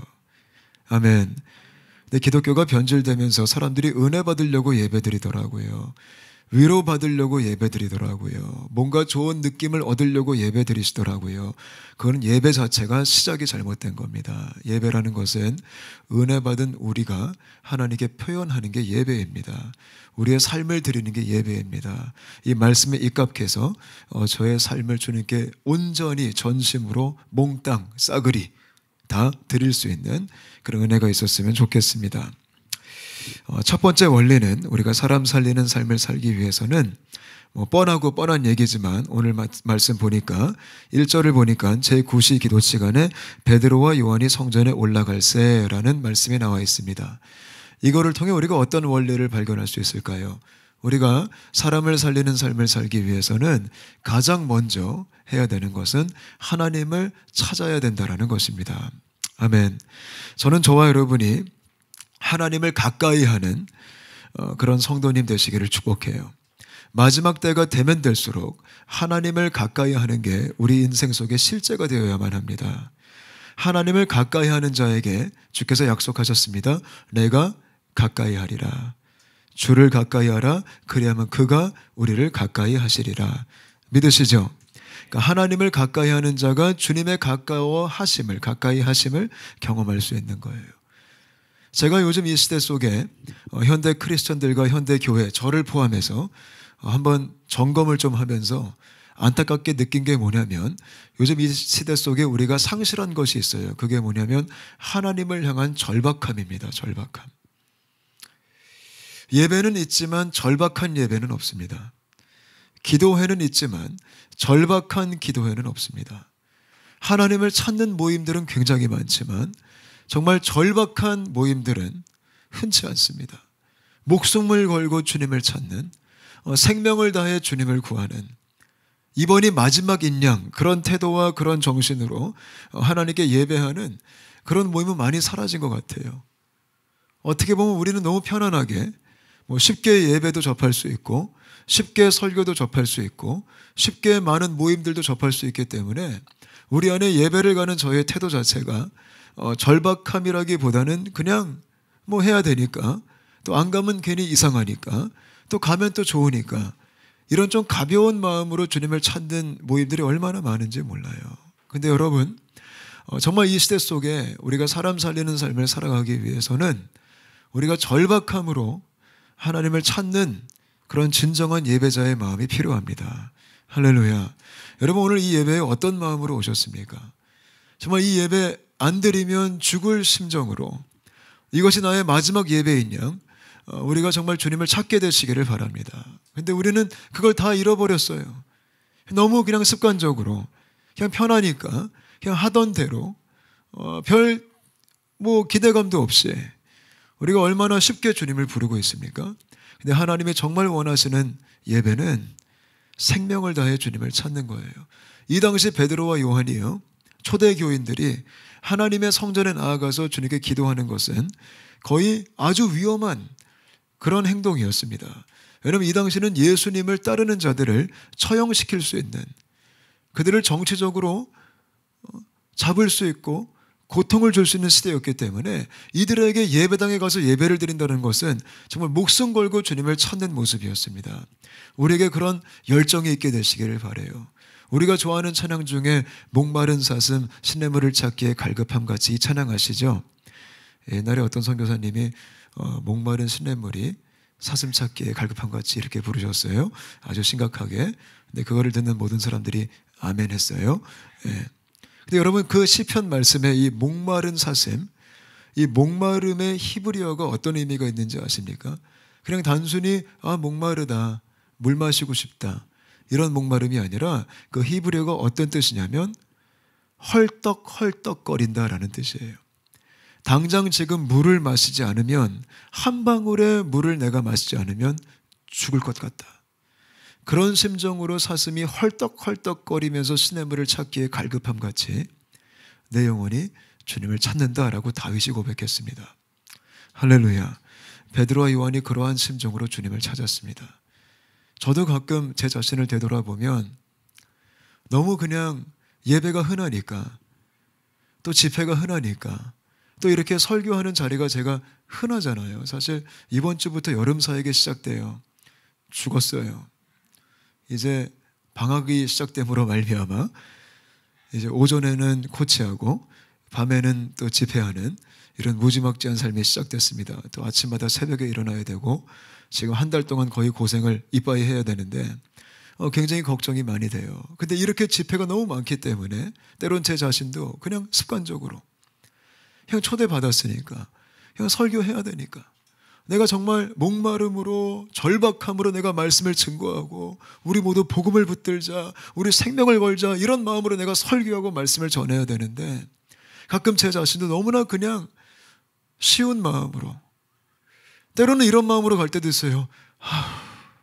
S3: 아멘. 근데 기독교가 변질되면서 사람들이 은혜 받으려고 예배 드리더라고요. 위로 받으려고 예배 드리더라고요. 뭔가 좋은 느낌을 얻으려고 예배 드리시더라고요. 그거는 예배 자체가 시작이 잘못된 겁니다. 예배라는 것은 은혜 받은 우리가 하나님께 표현하는 게 예배입니다. 우리의 삶을 드리는 게 예배입니다. 이 말씀에 입각해서 어, 저의 삶을 주님께 온전히 전심으로 몽땅 싸그리 다 드릴 수 있는 그런 은혜가 있었으면 좋겠습니다. 어, 첫 번째 원리는 우리가 사람 살리는 삶을 살기 위해서는 뭐 뻔하고 뻔한 얘기지만 오늘 마, 말씀 보니까 일 절을 보니까 제구 시 기도 시간에 베드로와 요한이 성전에 올라갈세라는 말씀이 나와 있습니다. 이거를 통해 우리가 어떤 원리를 발견할 수 있을까요? 우리가 사람을 살리는 삶을 살기 위해서는 가장 먼저 해야 되는 것은 하나님을 찾아야 된다는 것입니다. 아멘. 저는 저와 여러분이 하나님을 가까이 하는 그런 성도님 되시기를 축복해요. 마지막 때가 되면 될수록 하나님을 가까이 하는 게 우리 인생 속에 실제가 되어야만 합니다. 하나님을 가까이 하는 자에게 주께서 약속하셨습니다. 내가 가까이 하리라. 주를 가까이 하라. 그리하면 그가 우리를 가까이 하시리라. 믿으시죠? 그러니까 하나님을 가까이 하는 자가 주님의 가까워 하심을, 가까이 하심을 경험할 수 있는 거예요. 제가 요즘 이 시대 속에 현대 크리스천들과 현대 교회, 저를 포함해서 한번 점검을 좀 하면서 안타깝게 느낀 게 뭐냐면 요즘 이 시대 속에 우리가 상실한 것이 있어요. 그게 뭐냐면 하나님을 향한 절박함입니다. 절박함. 예배는 있지만 절박한 예배는 없습니다. 기도회는 있지만 절박한 기도회는 없습니다. 하나님을 찾는 모임들은 굉장히 많지만 정말 절박한 모임들은 흔치 않습니다. 목숨을 걸고 주님을 찾는, 생명을 다해 주님을 구하는 이번이 마지막인 양 그런 태도와 그런 정신으로 하나님께 예배하는 그런 모임은 많이 사라진 것 같아요. 어떻게 보면 우리는 너무 편안하게 뭐 쉽게 예배도 접할 수 있고 쉽게 설교도 접할 수 있고 쉽게 많은 모임들도 접할 수 있기 때문에 우리 안에 예배를 가는 저의 태도 자체가 어, 절박함이라기보다는 그냥 뭐 해야 되니까, 또 안 가면 괜히 이상하니까, 또 가면 또 좋으니까, 이런 좀 가벼운 마음으로 주님을 찾는 모임들이 얼마나 많은지 몰라요. 근데 여러분, 어, 정말 이 시대 속에 우리가 사람 살리는 삶을 살아가기 위해서는 우리가 절박함으로 하나님을 찾는 그런 진정한 예배자의 마음이 필요합니다. 할렐루야. 여러분, 오늘 이 예배에 어떤 마음으로 오셨습니까? 정말 이 예배 안 드리면 죽을 심정으로 이것이 나의 마지막 예배인 양 우리가 정말 주님을 찾게 되시기를 바랍니다. 근데 우리는 그걸 다 잃어버렸어요. 너무 그냥 습관적으로 그냥 편하니까 그냥 하던 대로 어, 별 뭐 기대감도 없이 우리가 얼마나 쉽게 주님을 부르고 있습니까? 근데 하나님이 정말 원하시는 예배는 생명을 다해 주님을 찾는 거예요. 이 당시 베드로와 요한이요, 초대 교인들이 하나님의 성전에 나아가서 주님께 기도하는 것은 거의 아주 위험한 그런 행동이었습니다. 왜냐하면 이 당시는 예수님을 따르는 자들을 처형시킬 수 있는, 그들을 정치적으로 잡을 수 있고 고통을 줄 수 있는 시대였기 때문에 이들에게 예배당에 가서 예배를 드린다는 것은 정말 목숨 걸고 주님을 찾는 모습이었습니다. 우리에게 그런 열정이 있게 되시기를 바라요. 우리가 좋아하는 찬양 중에 목마른 사슴 시냇물을 찾기에 갈급함 같이 이 찬양 아시죠? 옛날에 어떤 선교사님이 어, 목마른 시냇물이 사슴 찾기에 갈급함 같이 이렇게 부르셨어요. 아주 심각하게. 근데 그거를 듣는 모든 사람들이 아멘 했어요. 예. 근데 여러분, 그 시편 말씀에 이 목마른 사슴, 이 목마름의 히브리어가 어떤 의미가 있는지 아십니까? 그냥 단순히 아 목마르다, 물 마시고 싶다, 이런 목마름이 아니라 그 히브리어가 어떤 뜻이냐면 헐떡헐떡거린다라는 뜻이에요. 당장 지금 물을 마시지 않으면, 한 방울의 물을 내가 마시지 않으면 죽을 것 같다. 그런 심정으로 사슴이 헐떡헐떡거리면서 시냇물을 찾기에 갈급함 같이 내 영혼이 주님을 찾는다라고 다윗이 고백했습니다. 할렐루야. 베드로와 요한이 그러한 심정으로 주님을 찾았습니다. 저도 가끔 제 자신을 되돌아보면 너무 그냥 예배가 흔하니까, 또 집회가 흔하니까, 또 이렇게 설교하는 자리가 제가 흔하잖아요. 사실 이번 주부터 여름 사역이 시작돼요. 죽었어요. 이제 방학이 시작됨으로 말미암아 이제 오전에는 코치하고 밤에는 또 집회하는 이런 무지막지한 삶이 시작됐습니다. 또 아침마다 새벽에 일어나야 되고 지금 한 달 동안 거의 고생을 이빠이 해야 되는데 어, 굉장히 걱정이 많이 돼요. 근데 이렇게 집회가 너무 많기 때문에 때론 제 자신도 그냥 습관적으로 그냥 초대받았으니까 그냥 설교해야 되니까, 내가 정말 목마름으로 절박함으로 내가 말씀을 증거하고 우리 모두 복음을 붙들자, 우리 생명을 걸자, 이런 마음으로 내가 설교하고 말씀을 전해야 되는데 가끔 제 자신도 너무나 그냥 쉬운 마음으로, 때로는 이런 마음으로 갈 때도 있어요. 하,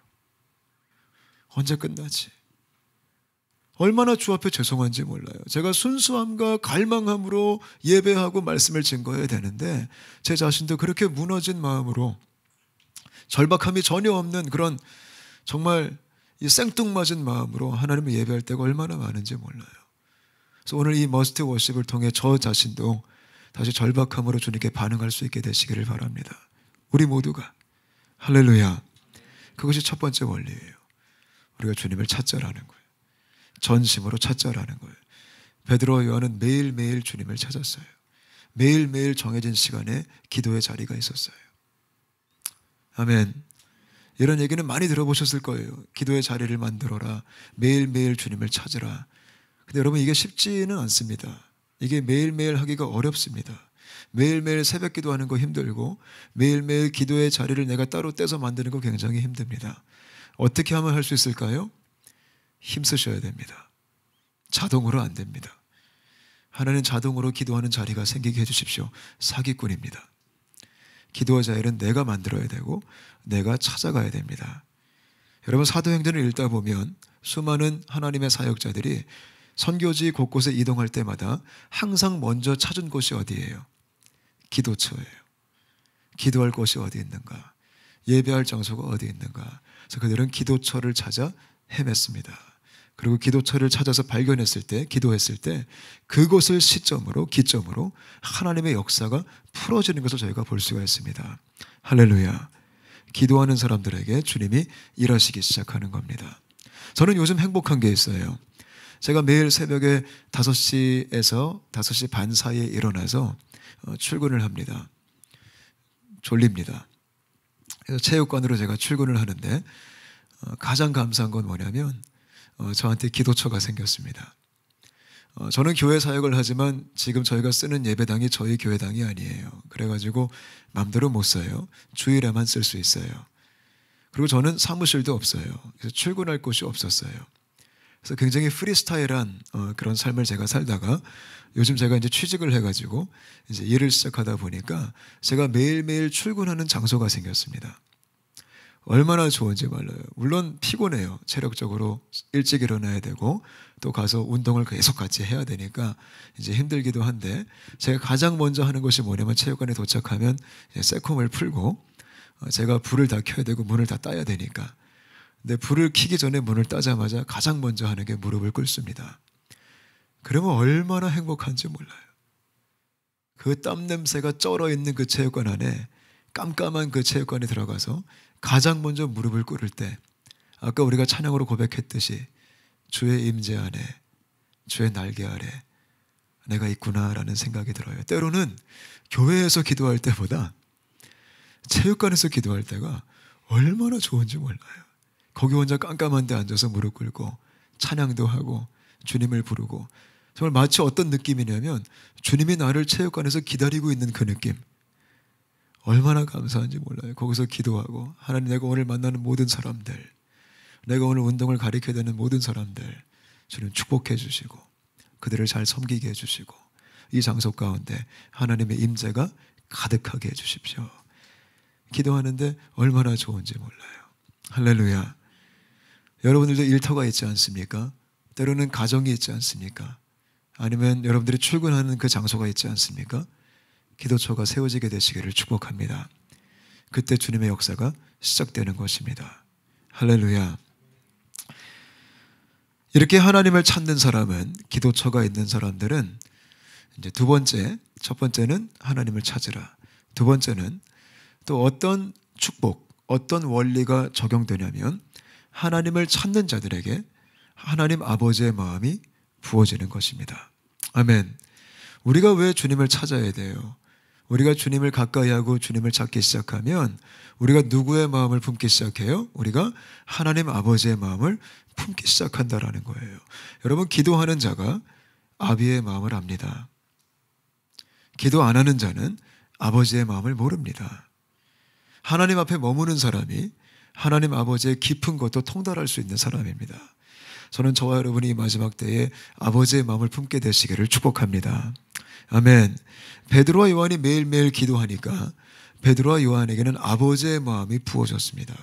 S3: 언제 끝나지? 얼마나 주 앞에 죄송한지 몰라요. 제가 순수함과 갈망함으로 예배하고 말씀을 증거해야 되는데 제 자신도 그렇게 무너진 마음으로, 절박함이 전혀 없는 그런 정말 이 생뚱맞은 마음으로 하나님을 예배할 때가 얼마나 많은지 몰라요. 그래서 오늘 이 머스트 워십을 통해 저 자신도 다시 절박함으로 주님께 반응할 수 있게 되시기를 바랍니다. 우리 모두가. 할렐루야. 그것이 첫 번째 원리예요. 우리가 주님을 찾자라는 거예요. 전심으로 찾자라는 거예요. 베드로와 요한은 매일매일 주님을 찾았어요. 매일매일 정해진 시간에 기도의 자리가 있었어요. 아멘. 이런 얘기는 많이 들어보셨을 거예요. 기도의 자리를 만들어라, 매일매일 주님을 찾으라. 근데 여러분, 이게 쉽지는 않습니다. 이게 매일매일 하기가 어렵습니다. 매일매일 새벽 기도하는 거 힘들고 매일매일 기도의 자리를 내가 따로 떼서 만드는 거 굉장히 힘듭니다. 어떻게 하면 할 수 있을까요? 힘쓰셔야 됩니다. 자동으로 안 됩니다. 하나님 자동으로 기도하는 자리가 생기게 해주십시오. 사기꾼입니다. 기도의 자리는 내가 만들어야 되고 내가 찾아가야 됩니다. 여러분, 사도행전을 읽다 보면 수많은 하나님의 사역자들이 선교지 곳곳에 이동할 때마다 항상 먼저 찾은 곳이 어디예요? 기도처예요. 기도할 곳이 어디 있는가? 예배할 장소가 어디 있는가? 그래서 그들은 기도처를 찾아 헤맸습니다. 그리고 기도처를 찾아서 발견했을 때, 기도했을 때 그곳을 시점으로, 기점으로 하나님의 역사가 풀어지는 것을 저희가 볼 수가 있습니다. 할렐루야. 기도하는 사람들에게 주님이 일하시기 시작하는 겁니다. 저는 요즘 행복한 게 있어요. 제가 매일 새벽에 다섯 시에서 다섯 시 반 사이에 일어나서 출근을 합니다. 졸립니다. 그래서 체육관으로 제가 출근을 하는데 가장 감사한 건 뭐냐면 저한테 기도처가 생겼습니다. 저는 교회 사역을 하지만 지금 저희가 쓰는 예배당이 저희 교회당이 아니에요. 그래가지고 마음대로 못 써요. 주일에만 쓸 수 있어요. 그리고 저는 사무실도 없어요. 그래서 출근할 곳이 없었어요. 그래서 굉장히 프리스타일한 그런 삶을 제가 살다가 요즘 제가 이제 취직을 해가지고 이제 일을 시작하다 보니까 제가 매일매일 출근하는 장소가 생겼습니다. 얼마나 좋은지 몰라요. 물론 피곤해요. 체력적으로 일찍 일어나야 되고 또 가서 운동을 계속 같이 해야 되니까 이제 힘들기도 한데, 제가 가장 먼저 하는 것이 뭐냐면 체육관에 도착하면 새콤을 풀고 제가 불을 다 켜야 되고 문을 다 따야 되니까, 근데 불을 켜기 전에 문을 따자마자 가장 먼저 하는 게 무릎을 꿇습니다. 그러면 얼마나 행복한지 몰라요. 그 땀 냄새가 쩔어 있는 그 체육관 안에, 깜깜한 그 체육관에 들어가서 가장 먼저 무릎을 꿇을 때, 아까 우리가 찬양으로 고백했듯이 주의 임재 안에, 주의 날개 아래 내가 있구나라는 생각이 들어요. 때로는 교회에서 기도할 때보다 체육관에서 기도할 때가 얼마나 좋은지 몰라요. 거기 혼자 깜깜한 데 앉아서 무릎 꿇고 찬양도 하고 주님을 부르고, 정말 마치 어떤 느낌이냐면 주님이 나를 체육관에서 기다리고 있는 그 느낌, 얼마나 감사한지 몰라요. 거기서 기도하고, 하나님, 내가 오늘 만나는 모든 사람들, 내가 오늘 운동을 가리켜야 되는 모든 사람들 주님 축복해 주시고 그들을 잘 섬기게 해주시고 이 장소 가운데 하나님의 임재가 가득하게 해주십시오. 기도하는데 얼마나 좋은지 몰라요. 할렐루야. 여러분들도 일터가 있지 않습니까? 때로는 가정이 있지 않습니까? 아니면 여러분들이 출근하는 그 장소가 있지 않습니까? 기도처가 세워지게 되시기를 축복합니다. 그때 주님의 역사가 시작되는 것입니다. 할렐루야. 이렇게 하나님을 찾는 사람은, 기도처가 있는 사람들은 이제 두 번째, 첫 번째는 하나님을 찾으라. 두 번째는 또 어떤 축복, 어떤 원리가 적용되냐면 하나님을 찾는 자들에게 하나님 아버지의 마음이 부어지는 것입니다. 아멘. 우리가 왜 주님을 찾아야 돼요? 우리가 주님을 가까이 하고 주님을 찾기 시작하면 우리가 누구의 마음을 품기 시작해요? 우리가 하나님 아버지의 마음을 품기 시작한다라는 거예요. 여러분, 기도하는 자가 아비의 마음을 압니다. 기도 안 하는 자는 아버지의 마음을 모릅니다. 하나님 앞에 머무는 사람이 하나님 아버지의 깊은 것도 통달할 수 있는 사람입니다. 저는 저와 여러분이 이 마지막 때에 아버지의 마음을 품게 되시기를 축복합니다. 아멘. 베드로와 요한이 매일매일 기도하니까 베드로와 요한에게는 아버지의 마음이 부어졌습니다.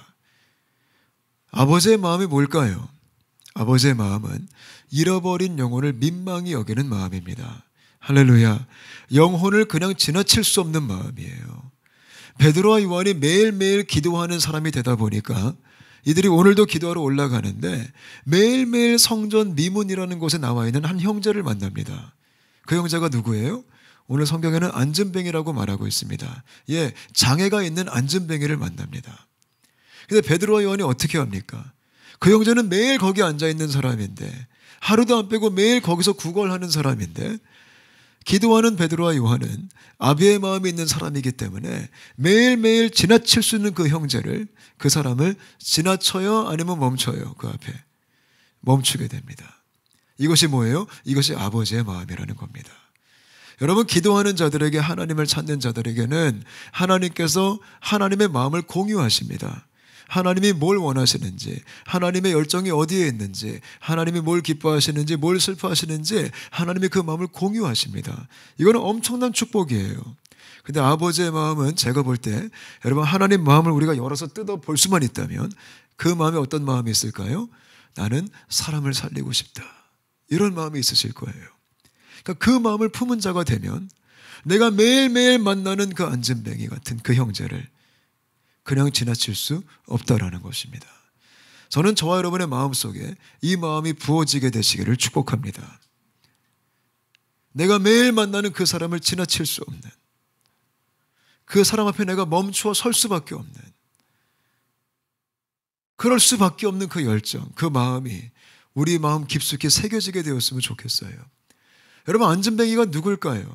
S3: 아버지의 마음이 뭘까요? 아버지의 마음은 잃어버린 영혼을 민망히 여기는 마음입니다. 할렐루야. 영혼을 그냥 지나칠 수 없는 마음이에요. 베드로와 요한이 매일매일 기도하는 사람이 되다 보니까 이들이 오늘도 기도하러 올라가는데 매일매일 성전 미문이라는 곳에 나와 있는 한 형제를 만납니다. 그 형제가 누구예요? 오늘 성경에는 안진뱅이라고 말하고 있습니다. 예, 장애가 있는 안진뱅이를 만납니다. 근데 베드로와 요한이 어떻게 합니까? 그 형제는 매일 거기 앉아있는 사람인데, 하루도 안 빼고 매일 거기서 구걸하는 사람인데, 기도하는 베드로와 요한은 아비의 마음이 있는 사람이기 때문에 매일매일 지나칠 수 있는 그 형제를, 그 사람을 지나쳐요? 아니면 멈춰요? 그 앞에 멈추게 됩니다. 이것이 뭐예요? 이것이 아버지의 마음이라는 겁니다. 여러분, 기도하는 자들에게, 하나님을 찾는 자들에게는 하나님께서 하나님의 마음을 공유하십니다. 하나님이 뭘 원하시는지, 하나님의 열정이 어디에 있는지, 하나님이 뭘 기뻐하시는지, 뭘 슬퍼하시는지 하나님이 그 마음을 공유하십니다. 이거는 엄청난 축복이에요. 근데 아버지의 마음은 제가 볼 때 여러분 하나님 마음을 우리가 열어서 뜯어 볼 수만 있다면 그 마음에 어떤 마음이 있을까요? 나는 사람을 살리고 싶다. 이런 마음이 있으실 거예요. 그러니까 그 마음을 품은 자가 되면 내가 매일매일 만나는 그 안진뱅이 같은 그 형제를 그냥 지나칠 수 없다라는 것입니다. 저는 저와 여러분의 마음속에 이 마음이 부어지게 되시기를 축복합니다. 내가 매일 만나는 그 사람을 지나칠 수 없는, 그 사람 앞에 내가 멈추어 설 수밖에 없는, 그럴 수밖에 없는 그 열정, 그 마음이 우리 마음 깊숙이 새겨지게 되었으면 좋겠어요. 여러분, 안진뱅이가 누굴까요?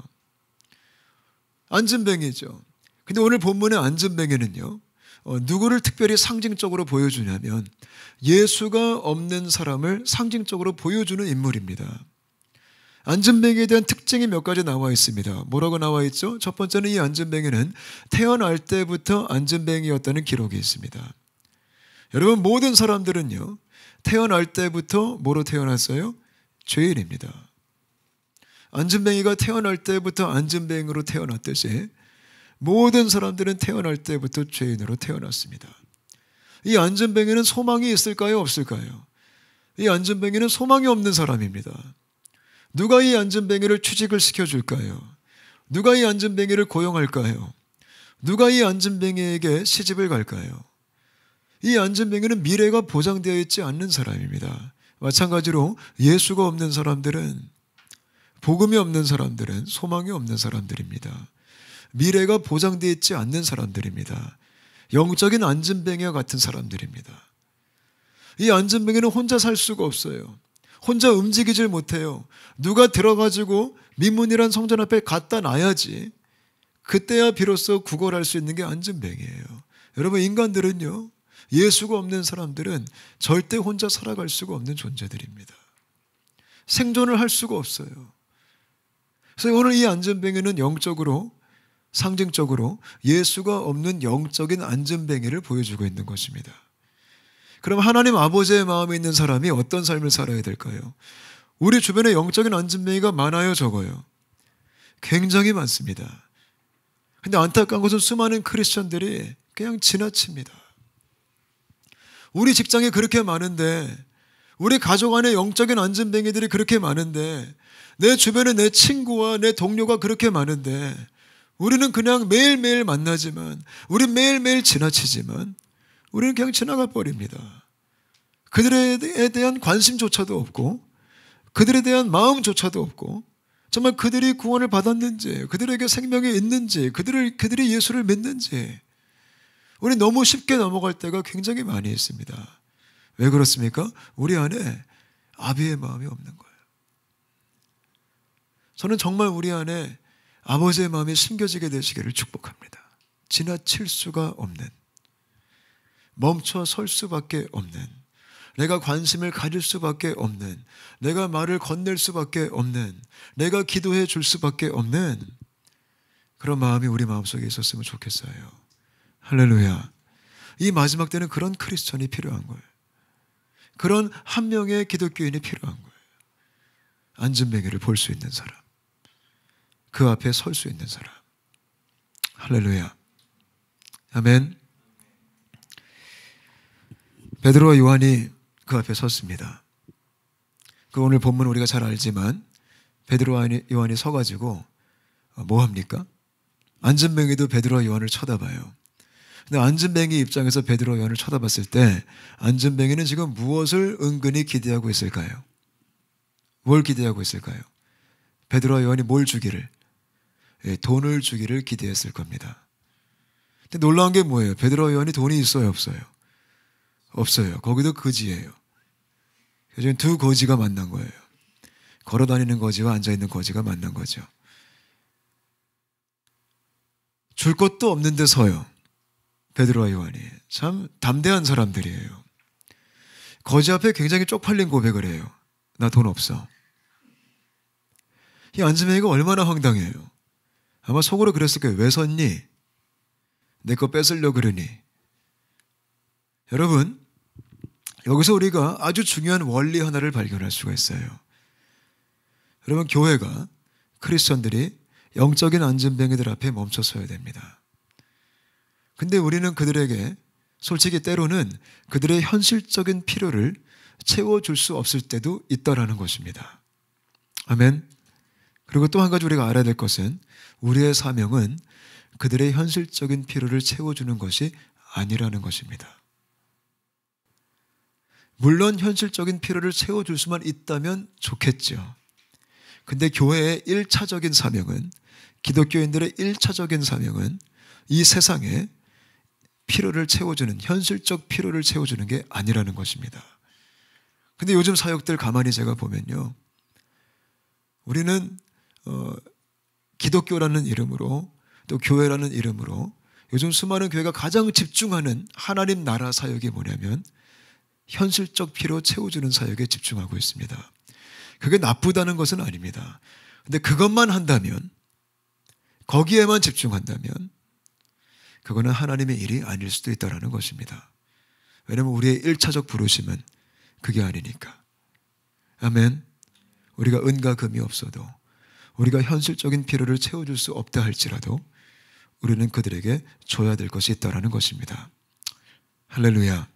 S3: 안진뱅이죠. 근데 오늘 본문의 안진뱅이는요, 어, 누구를 특별히 상징적으로 보여주냐면 예수가 없는 사람을 상징적으로 보여주는 인물입니다. 안진뱅이에 대한 특징이 몇 가지 나와 있습니다. 뭐라고 나와 있죠? 첫 번째는 이 안진뱅이는 태어날 때부터 안진뱅이였다는 기록이 있습니다. 여러분, 모든 사람들은요, 태어날 때부터 뭐로 태어났어요? 죄인입니다. 안진뱅이가 태어날 때부터 안진뱅이로 태어났듯이 모든 사람들은 태어날 때부터 죄인으로 태어났습니다. 이 안진뱅이는 소망이 있을까요? 없을까요? 이 안진뱅이는 소망이 없는 사람입니다. 누가 이 안진뱅이를 취직을 시켜줄까요? 누가 이 안진뱅이를 고용할까요? 누가 이 안진뱅이에게 시집을 갈까요? 이 안진뱅이는 미래가 보장되어 있지 않는 사람입니다. 마찬가지로 예수가 없는 사람들은, 복음이 없는 사람들은 소망이 없는 사람들입니다. 미래가 보장되어 있지 않는 사람들입니다. 영적인 안진뱅이와 같은 사람들입니다. 이 안진뱅이는 혼자 살 수가 없어요. 혼자 움직이질 못해요. 누가 들어가지고 민문이란 성전 앞에 갖다 놔야지 그때야 비로소 구걸할 수 있는 게 안진뱅이에요. 여러분, 인간들은요, 예수가 없는 사람들은 절대 혼자 살아갈 수가 없는 존재들입니다. 생존을 할 수가 없어요. 그래서 오늘 이 안진뱅이는 영적으로, 상징적으로 예수가 없는 영적인 안진뱅이를 보여주고 있는 것입니다. 그럼 하나님 아버지의 마음에 있는 사람이 어떤 삶을 살아야 될까요? 우리 주변에 영적인 안진뱅이가 많아요, 적어요? 굉장히 많습니다. 근데 안타까운 것은 수많은 크리스천들이 그냥 지나칩니다. 우리 직장에 그렇게 많은데, 우리 가족 안에 영적인 안진뱅이들이 그렇게 많은데, 내 주변에 내 친구와 내 동료가 그렇게 많은데 우리는 그냥 매일매일 만나지만, 우리는 매일매일 지나치지만 우리는 그냥 지나가 버립니다. 그들에 대한 관심조차도 없고 그들에 대한 마음조차도 없고, 정말 그들이 구원을 받았는지, 그들에게 생명이 있는지, 그들을, 그들이 예수를 믿는지 우리 너무 쉽게 넘어갈 때가 굉장히 많이 있습니다. 왜 그렇습니까? 우리 안에 아비의 마음이 없는 거예요. 저는 정말 우리 안에 아버지의 마음이 심겨지게 되시기를 축복합니다. 지나칠 수가 없는, 멈춰 설 수밖에 없는, 내가 관심을 가질 수밖에 없는, 내가 말을 건넬 수밖에 없는, 내가 기도해 줄 수밖에 없는 그런 마음이 우리 마음속에 있었으면 좋겠어요. 할렐루야. 이 마지막 때는 그런 크리스천이 필요한 거예요. 그런 한 명의 기독교인이 필요한 거예요. 안진뱅이를 볼 수 있는 사람, 그 앞에 설 수 있는 사람. 할렐루야. 아멘. 베드로와 요한이 그 앞에 섰습니다. 그 오늘 본문 우리가 잘 알지만 베드로와 요한이 서가지고 뭐 합니까? 안진뱅이도 베드로와 요한을 쳐다봐요. 근데 안진뱅이 입장에서 베드로와 요한을 쳐다봤을 때 안진뱅이는 지금 무엇을 은근히 기대하고 있을까요? 뭘 기대하고 있을까요? 베드로와 요한이 뭘 주기를? 예, 돈을 주기를 기대했을 겁니다. 근데 놀라운 게 뭐예요? 베드로와 요한이 돈이 있어요, 없어요? 없어요. 거기도 거지예요. 지금 두 거지가 만난 거예요. 걸어다니는 거지와 앉아있는 거지가 만난 거죠. 줄 것도 없는데 서요. 베드로와 요한이 참 담대한 사람들이에요. 거지 앞에 굉장히 쪽팔린 고백을 해요. 나 돈 없어. 이 안진뱅이가 얼마나 황당해요. 아마 속으로 그랬을 거예요. 왜 섰니? 내 거 뺏으려고 그러니. 여러분, 여기서 우리가 아주 중요한 원리 하나를 발견할 수가 있어요. 여러분, 교회가, 크리스천들이 영적인 안진뱅이들 앞에 멈춰서야 됩니다. 근데 우리는 그들에게 솔직히 때로는 그들의 현실적인 필요를 채워줄 수 없을 때도 있다라는 것입니다. 아멘. 그리고 또 한 가지 우리가 알아야 될 것은 우리의 사명은 그들의 현실적인 필요를 채워주는 것이 아니라는 것입니다. 물론 현실적인 필요를 채워줄 수만 있다면 좋겠죠. 근데 교회의 일차적인 사명은, 기독교인들의 일차적인 사명은 이 세상에 필요를 채워주는, 현실적 필요를 채워주는 게 아니라는 것입니다. 근데 요즘 사역들 가만히 제가 보면요, 우리는 어, 기독교라는 이름으로 또 교회라는 이름으로 요즘 수많은 교회가 가장 집중하는 하나님 나라 사역이 뭐냐면 현실적 필요 채워주는 사역에 집중하고 있습니다. 그게 나쁘다는 것은 아닙니다. 근데 그것만 한다면, 거기에만 집중한다면 그거는 하나님의 일이 아닐 수도 있다는 것입니다. 왜냐하면 우리의 일차적 부르심은 그게 아니니까. 아멘. 우리가 은과 금이 없어도, 우리가 현실적인 필요를 채워줄 수 없다 할지라도 우리는 그들에게 줘야 될 것이 있다는 것입니다. 할렐루야.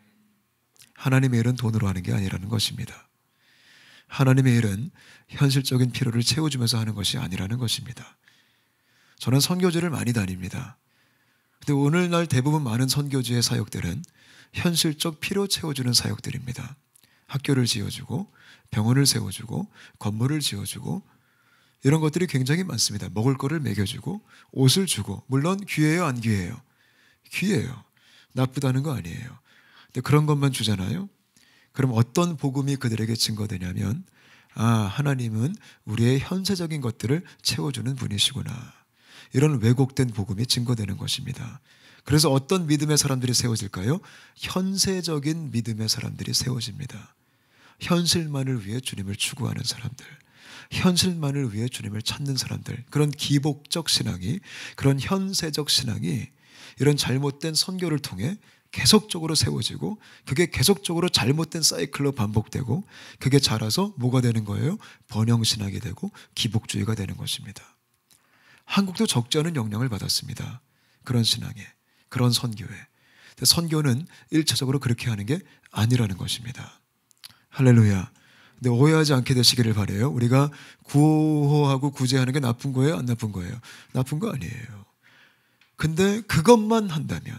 S3: 하나님의 일은 돈으로 하는 게 아니라는 것입니다. 하나님의 일은 현실적인 필요를 채워주면서 하는 것이 아니라는 것입니다. 저는 선교지를 많이 다닙니다. 근데 오늘날 대부분 많은 선교지의 사역들은 현실적 필요 채워주는 사역들입니다. 학교를 지어주고 병원을 세워주고 건물을 지어주고 이런 것들이 굉장히 많습니다. 먹을 거를 먹여주고 옷을 주고, 물론 귀해요 안 귀해요? 귀해요. 나쁘다는 거 아니에요. 근데 그런 것만 주잖아요. 그럼 어떤 복음이 그들에게 증거되냐면, 아, 하나님은 우리의 현세적인 것들을 채워주는 분이시구나, 이런 왜곡된 복음이 증거되는 것입니다. 그래서 어떤 믿음의 사람들이 세워질까요? 현세적인 믿음의 사람들이 세워집니다. 현실만을 위해 주님을 추구하는 사람들, 현실만을 위해 주님을 찾는 사람들, 그런 기복적 신앙이, 그런 현세적 신앙이 이런 잘못된 선교를 통해 계속적으로 세워지고, 그게 계속적으로 잘못된 사이클로 반복되고, 그게 자라서 뭐가 되는 거예요? 번영신학이 되고 기복주의가 되는 것입니다. 한국도 적지 않은 영향을 받았습니다. 그런 신앙에, 그런 선교에. 선교는 일차적으로 그렇게 하는 게 아니라는 것입니다. 할렐루야. 근데 오해하지 않게 되시기를 바라요. 우리가 구호하고 구제하는 게 나쁜 거예요? 안 나쁜 거예요? 나쁜 거 아니에요. 근데 그것만 한다면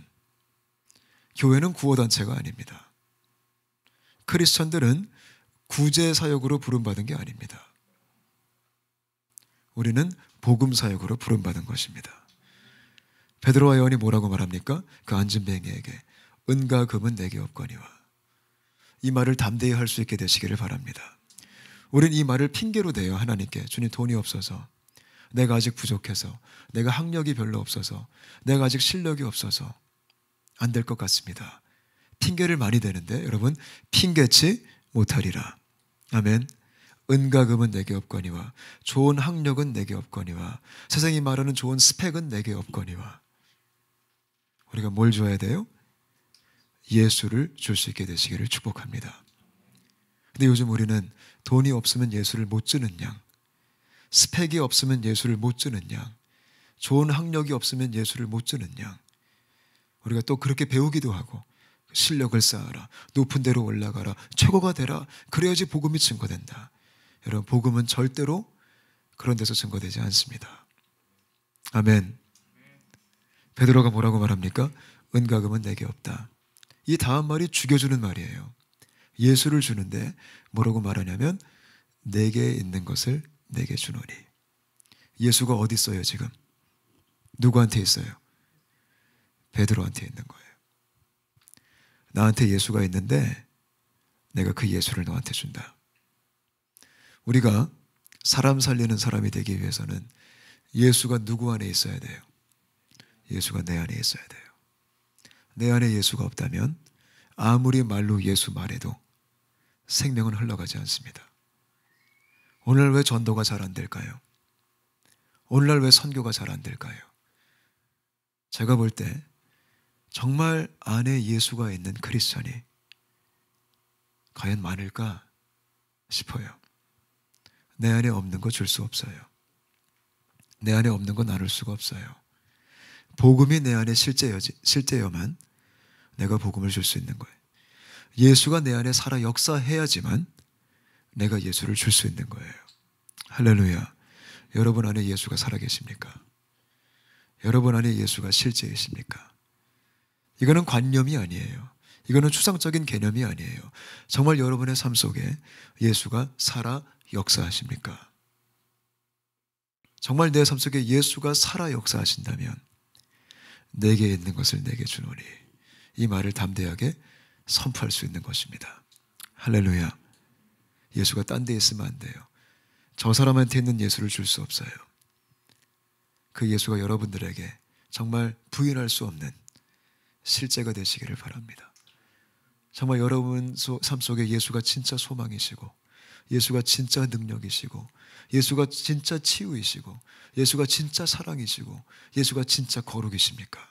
S3: 교회는 구호단체가 아닙니다. 크리스천들은 구제사역으로 부름받은 게 아닙니다. 우리는 복음사역으로 부름받은 것입니다. 베드로와 요한이 뭐라고 말합니까? 그 안진뱅이에게 은과 금은 내게 없거니와. 이 말을 담대히 할 수 있게 되시기를 바랍니다. 우리는 이 말을 핑계로 대요. 하나님께. 주님, 돈이 없어서, 내가 아직 부족해서, 내가 학력이 별로 없어서, 내가 아직 실력이 없어서 안 될 것 같습니다. 핑계를 많이 대는데 여러분, 핑계치 못하리라. 아멘. 은과 금은 내게 없거니와 좋은 학력은 내게 없거니와 세상이 말하는 좋은 스펙은 내게 없거니와. 우리가 뭘 줘야 돼요? 예수를 줄 수 있게 되시기를 축복합니다. 근데 요즘 우리는 돈이 없으면 예수를 못 주는 양, 스펙이 없으면 예수를 못 주는 양, 좋은 학력이 없으면 예수를 못 주는 양, 우리가 또 그렇게 배우기도 하고, 실력을 쌓아라, 높은 데로 올라가라, 최고가 되라, 그래야지 복음이 증거된다. 여러분, 복음은 절대로 그런 데서 증거되지 않습니다. 아멘. 베드로가 뭐라고 말합니까? 은과 금은 내게 없다. 이 다음 말이 죽여주는 말이에요. 예수를 주는데 뭐라고 말하냐면 내게 있는 것을 내게 주노니. 예수가 어디 있어요 지금? 누구한테 있어요? 베드로한테 있는 거예요. 나한테 예수가 있는데 내가 그 예수를 너한테 준다. 우리가 사람 살리는 사람이 되기 위해서는 예수가 누구 안에 있어야 돼요? 예수가 내 안에 있어야 돼요. 내 안에 예수가 없다면 아무리 말로 예수 말해도 생명은 흘러가지 않습니다. 오늘날 왜 전도가 잘 안 될까요? 오늘날 왜 선교가 잘 안 될까요? 제가 볼 때 정말 안에 예수가 있는 크리스천이 과연 많을까 싶어요. 내 안에 없는 거 줄 수 없어요. 내 안에 없는 건 나눌 수가 없어요. 복음이 내 안에 실제여지, 실제여만 내가 복음을 줄 수 있는 거예요. 예수가 내 안에 살아 역사해야지만 내가 예수를 줄 수 있는 거예요. 할렐루야. 여러분 안에 예수가 살아계십니까? 여러분 안에 예수가 실제이십니까? 이거는 관념이 아니에요. 이거는 추상적인 개념이 아니에요. 정말 여러분의 삶 속에 예수가 살아 역사하십니까? 정말 내 삶 속에 예수가 살아 역사하신다면 내게 있는 것을 내게 주노니, 이 말을 담대하게 선포할 수 있는 것입니다. 할렐루야. 예수가 딴 데 있으면 안 돼요. 저 사람한테 있는 예수를 줄 수 없어요. 그 예수가 여러분들에게 정말 부인할 수 없는 실제가 되시기를 바랍니다. 정말 여러분 삶 속에 예수가 진짜 소망이시고, 예수가 진짜 능력이시고, 예수가 진짜 치유이시고, 예수가 진짜 사랑이시고, 예수가 진짜 거룩이십니까?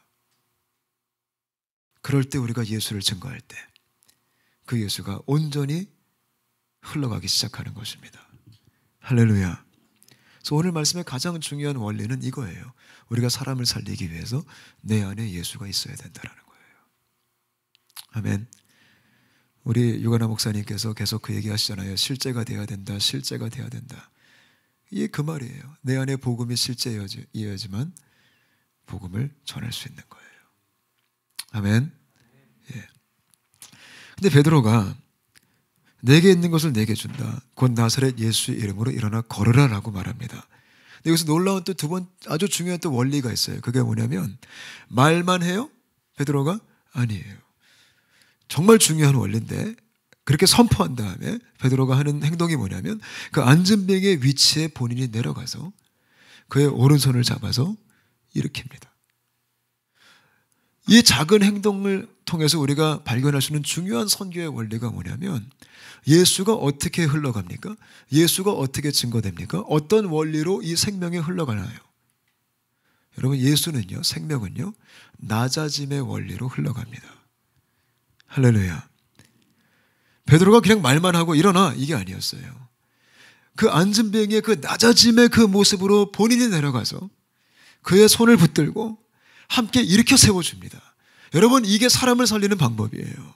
S3: 그럴 때 우리가 예수를 증거할 때 그 예수가 온전히 흘러가기 시작하는 것입니다. 할렐루야. 그래서 오늘 말씀의 가장 중요한 원리는 이거예요. 우리가 사람을 살리기 위해서 내 안에 예수가 있어야 된다는 거예요. 아멘. 우리 유가나 목사님께서 계속 그 얘기 하시잖아요. 실제가 돼야 된다. 실제가 돼야 된다. 이게 그 말이에요. 내 안에 복음이 실제여야지만 복음을 전할 수 있는 거예요. 아멘. 예. 근데 베드로가 내게 있는 것을 내게 준다. 곧 나사렛 예수의 이름으로 일어나 걸으라라고 말합니다. 근데 여기서 놀라운 또 두 번 아주 중요한 또 원리가 있어요. 그게 뭐냐면 말만 해요? 베드로가? 아니에요. 정말 중요한 원리인데 그렇게 선포한 다음에 베드로가 하는 행동이 뭐냐면 그 앉은 병의 위치에 본인이 내려가서 그의 오른손을 잡아서 일으킵니다. 이 작은 행동을 통해서 우리가 발견할 수 있는 중요한 선교의 원리가 뭐냐면 예수가 어떻게 흘러갑니까? 예수가 어떻게 증거됩니까? 어떤 원리로 이 생명이 흘러가나요? 여러분, 예수는요, 생명은요, 낮아짐의 원리로 흘러갑니다. 할렐루야. 베드로가 그냥 말만 하고 일어나, 이게 아니었어요. 그 앉은 병의 그 낮아짐의 그 모습으로 본인이 내려가서 그의 손을 붙들고 함께 일으켜 세워줍니다. 여러분, 이게 사람을 살리는 방법이에요.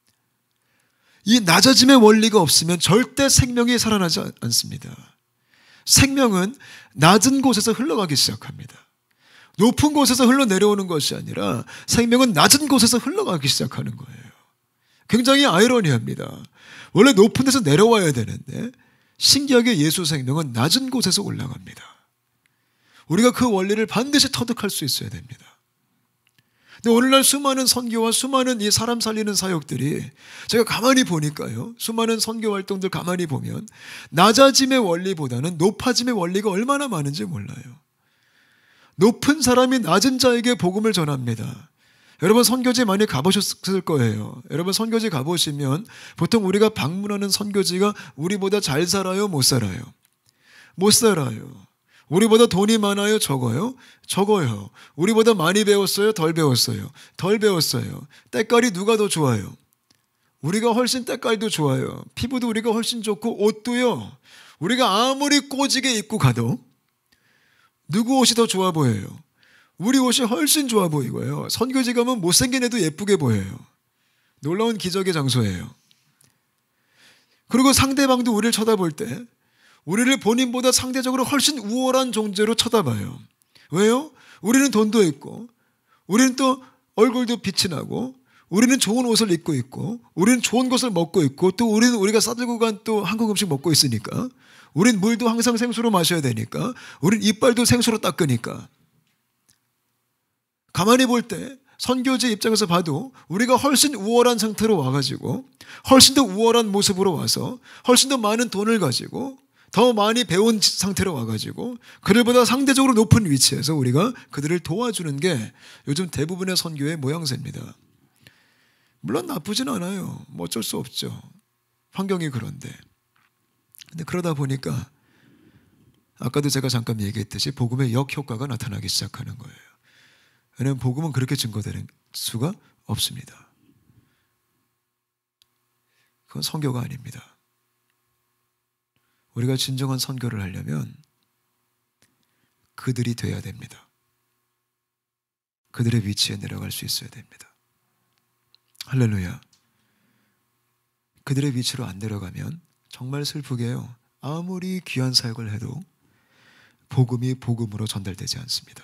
S3: 이 낮아짐의 원리가 없으면 절대 생명이 살아나지 않습니다. 생명은 낮은 곳에서 흘러가기 시작합니다. 높은 곳에서 흘러내려오는 것이 아니라 생명은 낮은 곳에서 흘러가기 시작하는 거예요. 굉장히 아이러니합니다. 원래 높은 데서 내려와야 되는데 신기하게 예수 생명은 낮은 곳에서 올라갑니다. 우리가 그 원리를 반드시 터득할 수 있어야 됩니다. 근데 오늘날 수많은 선교와 수많은 이 사람 살리는 사역들이 제가 가만히 보니까요, 수많은 선교 활동들 가만히 보면 낮아짐의 원리보다는 높아짐의 원리가 얼마나 많은지 몰라요. 높은 사람이 낮은 자에게 복음을 전합니다. 여러분, 선교지 많이 가보셨을 거예요. 여러분, 선교지 가보시면 보통 우리가 방문하는 선교지가 우리보다 잘 살아요, 못 살아요? 못 살아요. 우리보다 돈이 많아요, 적어요? 적어요. 우리보다 많이 배웠어요, 덜 배웠어요? 덜 배웠어요. 때깔이 누가 더 좋아요? 우리가 훨씬 때깔도 좋아요. 피부도 우리가 훨씬 좋고, 옷도요, 우리가 아무리 꼬지게 입고 가도 누구 옷이 더 좋아 보여요? 우리 옷이 훨씬 좋아 보이고요. 선교지 가면 못생긴 애도 예쁘게 보여요. 놀라운 기적의 장소예요. 그리고 상대방도 우리를 쳐다볼 때 우리를 본인보다 상대적으로 훨씬 우월한 존재로 쳐다봐요. 왜요? 우리는 돈도 있고, 우리는 또 얼굴도 빛이 나고, 우리는 좋은 옷을 입고 있고, 우리는 좋은 것을 먹고 있고, 또 우리는 우리가 싸들고 간 또 한국 음식 먹고 있으니까, 우린 물도 항상 생수로 마셔야 되니까, 우린 이빨도 생수로 닦으니까. 가만히 볼 때 선교지 입장에서 봐도 우리가 훨씬 우월한 상태로 와가지고 훨씬 더 우월한 모습으로 와서 훨씬 더 많은 돈을 가지고 더 많이 배운 상태로 와가지고 그들보다 상대적으로 높은 위치에서 우리가 그들을 도와주는 게 요즘 대부분의 선교의 모양새입니다. 물론 나쁘진 않아요. 뭐 어쩔 수 없죠. 환경이 그런데. 근데 그러다 보니까 아까도 제가 잠깐 얘기했듯이 복음의 역효과가 나타나기 시작하는 거예요. 왜냐하면 복음은 그렇게 증거되는 수가 없습니다. 그건 선교가 아닙니다. 우리가 진정한 선교를 하려면 그들이 돼야 됩니다. 그들의 위치에 내려갈 수 있어야 됩니다. 할렐루야. 그들의 위치로 안 내려가면 정말 슬프게요, 아무리 귀한 사역을 해도 복음이 복음으로 전달되지 않습니다.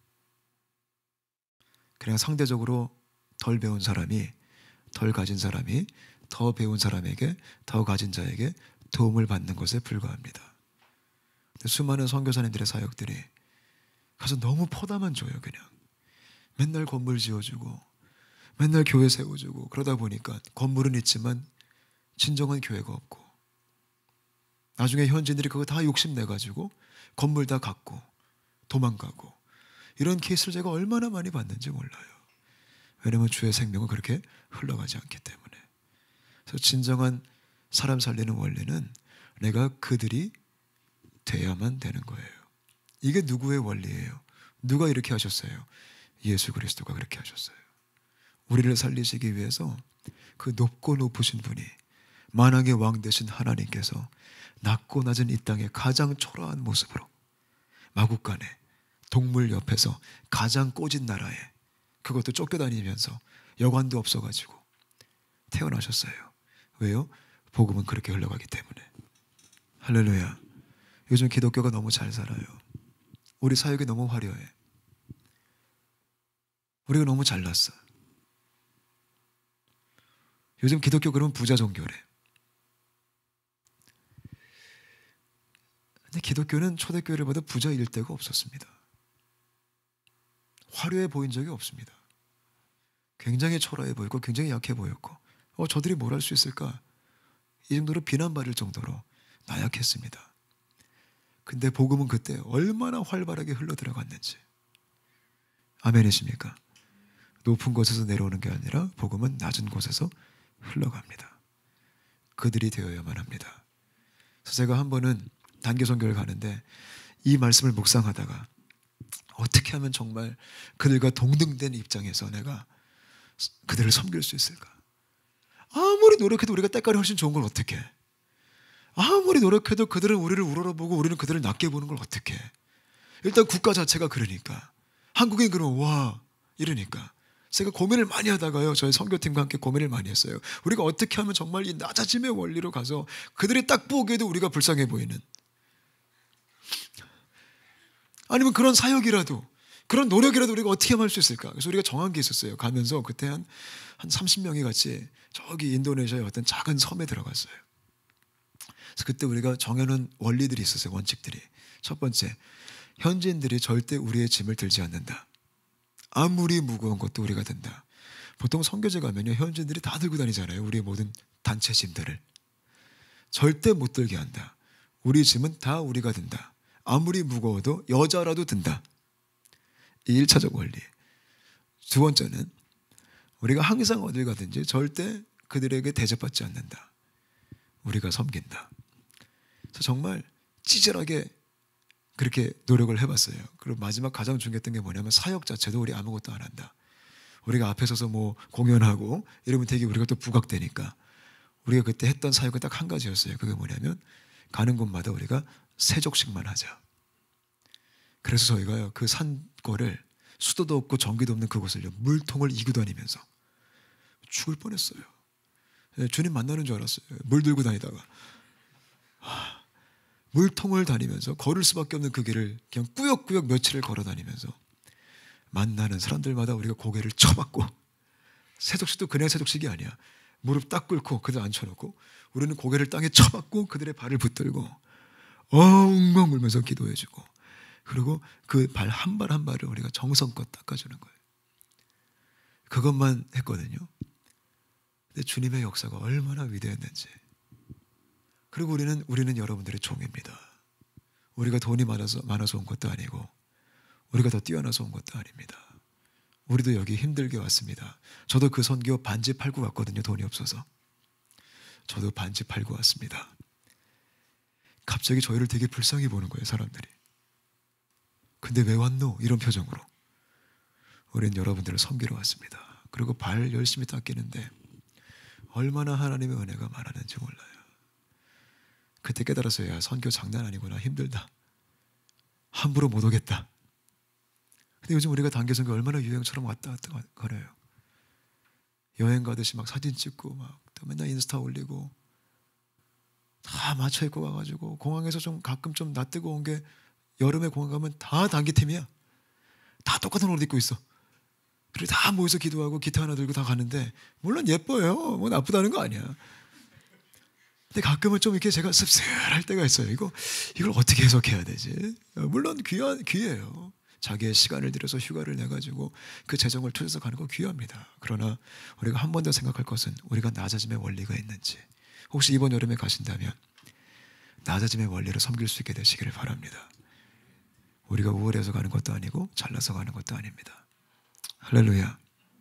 S3: 그냥 상대적으로 덜 배운 사람이, 덜 가진 사람이 더 배운 사람에게, 더 가진 자에게 도움을 받는 것에 불과합니다. 수많은 선교사님들의 사역들이 가서 너무 퍼다만 줘요. 그냥 맨날 건물 지어주고 맨날 교회 세워주고, 그러다 보니까 건물은 있지만 진정한 교회가 없고, 나중에 현지인들이 그거 다 욕심내가지고 건물 다 갖고 도망가고, 이런 케이스를 제가 얼마나 많이 봤는지 몰라요. 왜냐하면 주의 생명은 그렇게 흘러가지 않기 때문에. 그래서 진정한 사람 살리는 원리는 내가 그들이 돼야만 되는 거예요. 이게 누구의 원리예요? 누가 이렇게 하셨어요? 예수 그리스도가 그렇게 하셨어요. 우리를 살리시기 위해서 그 높고 높으신 분이, 만왕의 왕 되신 하나님께서 낮고 낮은 이 땅의 가장 초라한 모습으로 마국간에 동물 옆에서 가장 꼬진 나라에, 그것도 쫓겨다니면서 여관도 없어가지고 태어나셨어요. 왜요? 복음은 그렇게 흘러가기 때문에. 할렐루야. 요즘 기독교가 너무 잘 살아요. 우리 사역이 너무 화려해. 우리가 너무 잘났어. 요즘 기독교 그러면 부자 종교래. 근데 기독교는 초대교회를 봐도 부자일 때가 없었습니다. 화려해 보인 적이 없습니다. 굉장히 초라해 보였고 굉장히 약해 보였고, 어, 저들이 뭘 할 수 있을까? 이 정도로 비난받을 정도로 나약했습니다. 근데 복음은 그때 얼마나 활발하게 흘러들어갔는지. 아멘이십니까? 높은 곳에서 내려오는 게 아니라 복음은 낮은 곳에서 흘러갑니다. 그들이 되어야만 합니다. 그래서 제가 한 번은 단기 선교를 가는데 이 말씀을 묵상하다가 어떻게 하면 정말 그들과 동등된 입장에서 내가 그들을 섬길 수 있을까? 아무리 노력해도 우리가 때깔이 훨씬 좋은 걸 어떻게 해? 아무리 노력해도 그들은 우리를 우러러보고 우리는 그들을 낮게 보는 걸 어떻게 해? 일단 국가 자체가 그러니까. 한국인 그러면 와 이러니까. 제가 고민을 많이 하다가요, 저희 선교팀과 함께 고민을 많이 했어요. 우리가 어떻게 하면 정말 이 낮아짐의 원리로 가서 그들이 딱 보기에도 우리가 불쌍해 보이는, 아니면 그런 사역이라도, 그런 노력이라도 우리가 어떻게 하면 할 수 있을까? 그래서 우리가 정한 게 있었어요. 가면서 그때 한, 한 삼십 명이 같이 저기 인도네시아의 어떤 작은 섬에 들어갔어요. 그래서 그때 우리가 정해놓은 원리들이 있었어요. 원칙들이. 첫 번째, 현지인들이 절대 우리의 짐을 들지 않는다. 아무리 무거운 것도 우리가 든다. 보통 선교제 가면요, 현지인들이 다 들고 다니잖아요. 우리의 모든 단체 짐들을. 절대 못 들게 한다. 우리 짐은 다 우리가 든다. 아무리 무거워도 여자라도 든다. 이 일 차적 원리. 두 번째는 우리가 항상 어딜 가든지 절대 그들에게 대접받지 않는다. 우리가 섬긴다. 그래서 정말 찌질하게 그렇게 노력을 해봤어요. 그리고 마지막 가장 중요했던 게 뭐냐면 사역 자체도 우리 아무것도 안 한다. 우리가 앞에 서서 뭐 공연하고 이러면 되게 우리가 또 부각되니까 우리가 그때 했던 사역은 딱 한 가지였어요. 그게 뭐냐면 가는 곳마다 우리가 세족식만 하자. 그래서 저희가요, 그 산골을 수도도 없고 전기도 없는 그곳을요, 물통을 이고 다니면서 죽을 뻔했어요. 주님 만나는 줄 알았어요. 물 들고 다니다가 하, 물통을 다니면서 걸을 수밖에 없는 그 길을 그냥 꾸역꾸역 며칠을 걸어 다니면서 만나는 사람들마다 우리가 고개를 쳐박고, 세족식도 그냥 세족식이 아니야. 무릎 딱 꿇고 그들 앉혀놓고 우리는 고개를 땅에 쳐박고 그들의 발을 붙들고 엉엉 울면서 기도해주고, 그리고 그 발 한 발 한 발을 우리가 정성껏 닦아주는 거예요. 그것만 했거든요. 근데 주님의 역사가 얼마나 위대했는지. 그리고 우리는 우리는 여러분들의 종입니다. 우리가 돈이 많아서 많아서 온 것도 아니고 우리가 더 뛰어나서 온 것도 아닙니다. 우리도 여기 힘들게 왔습니다. 저도 그 선교 반지 팔고 왔거든요. 돈이 없어서. 저도 반지 팔고 왔습니다. 갑자기 저희를 되게 불쌍히 보는 거예요, 사람들이. 근데 왜 왔노? 이런 표정으로. 우리는 여러분들을 섬기러 왔습니다. 그리고 발 열심히 닦이는데 얼마나 하나님의 은혜가 많았는지 몰라요. 그때 깨달았어요. 야, 선교 장난 아니구나. 힘들다. 함부로 못 오겠다. 근데 요즘 우리가 단기 선교 얼마나 유행처럼 왔다 갔다 거려요. 여행 가듯이 막 사진 찍고 막 또 맨날 인스타 올리고 다 맞춰 입고 가가지고 공항에서 좀 가끔 좀 낯뜨고 온 게 여름에 공항 가면 다 단기팀이야. 다 똑같은 옷 입고 있어. 그리고 다 모여서 기도하고 기타 하나 들고 다 가는데 물론 예뻐요. 뭐 나쁘다는 거 아니야. 근데 가끔은 좀 이렇게 제가 씁쓸할 때가 있어요. 이거 이걸 어떻게 해석해야 되지? 물론 귀한 귀해요. 자기의 시간을 들여서 휴가를 내가지고 그 재정을 투자해서 가는 거 귀합니다. 그러나 우리가 한 번 더 생각할 것은 우리가 낮아짐의 원리가 있는지. 혹시 이번 여름에 가신다면 낮아짐의 원리로 섬길 수 있게 되시기를 바랍니다. 우리가 우월해서 가는 것도 아니고 잘나서 가는 것도 아닙니다. 할렐루야.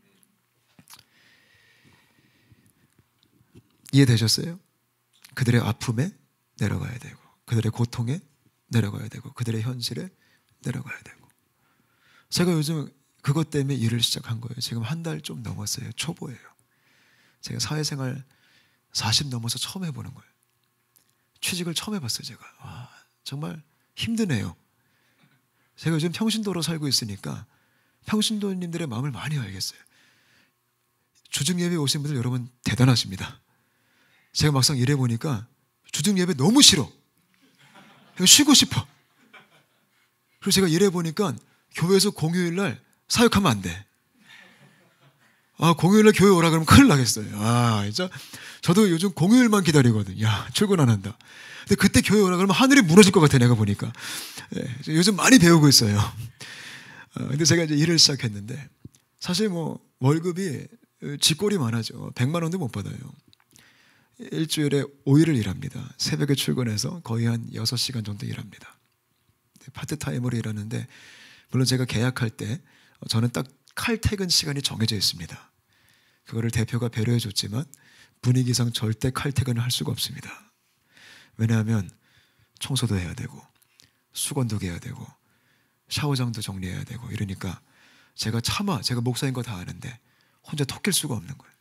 S3: 이해되셨어요? 그들의 아픔에 내려가야 되고 그들의 고통에 내려가야 되고 그들의 현실에 내려가야 되고. 제가 요즘 그것 때문에 일을 시작한 거예요. 지금 한 달 좀 넘었어요. 초보예요. 제가 사회생활 사십 넘어서 처음 해보는 거예요. 취직을 처음 해봤어요. 제가. 와, 정말 힘드네요. 제가 요즘 평신도로 살고 있으니까 평신도님들의 마음을 많이 알겠어요. 주중예배 오신 분들 여러분 대단하십니다. 제가 막상 일해보니까 주중예배 너무 싫어. 쉬고 싶어. 그리고 제가 일해보니까 교회에서 공휴일날 사역하면 안 돼. 아, 공휴일날 교회 오라 그러면 큰일 나겠어요. 아, 진짜 저도 요즘 공휴일만 기다리거든. 야, 출근 안 한다. 근데 그때 교회 오라 그러면 하늘이 무너질 것 같아, 내가 보니까. 예, 요즘 많이 배우고 있어요. 어, 근데 제가 이제 일을 시작했는데 사실 뭐 월급이 쥐꼬리 많아죠. 백만 원도 못 받아요. 일주일에 오 일을 일합니다. 새벽에 출근해서 거의 한 여섯 시간 정도 일합니다. 파트타임으로 일하는데 물론 제가 계약할 때 저는 딱 칼퇴근 시간이 정해져 있습니다. 그거를 대표가 배려해 줬지만 분위기상 절대 칼퇴근을 할 수가 없습니다. 왜냐하면 청소도 해야 되고 수건도 개야 되고 샤워장도 정리해야 되고 이러니까 제가 차마 제가 목사인 거 다 아는데 혼자 톡 낄 수가 없는 거예요.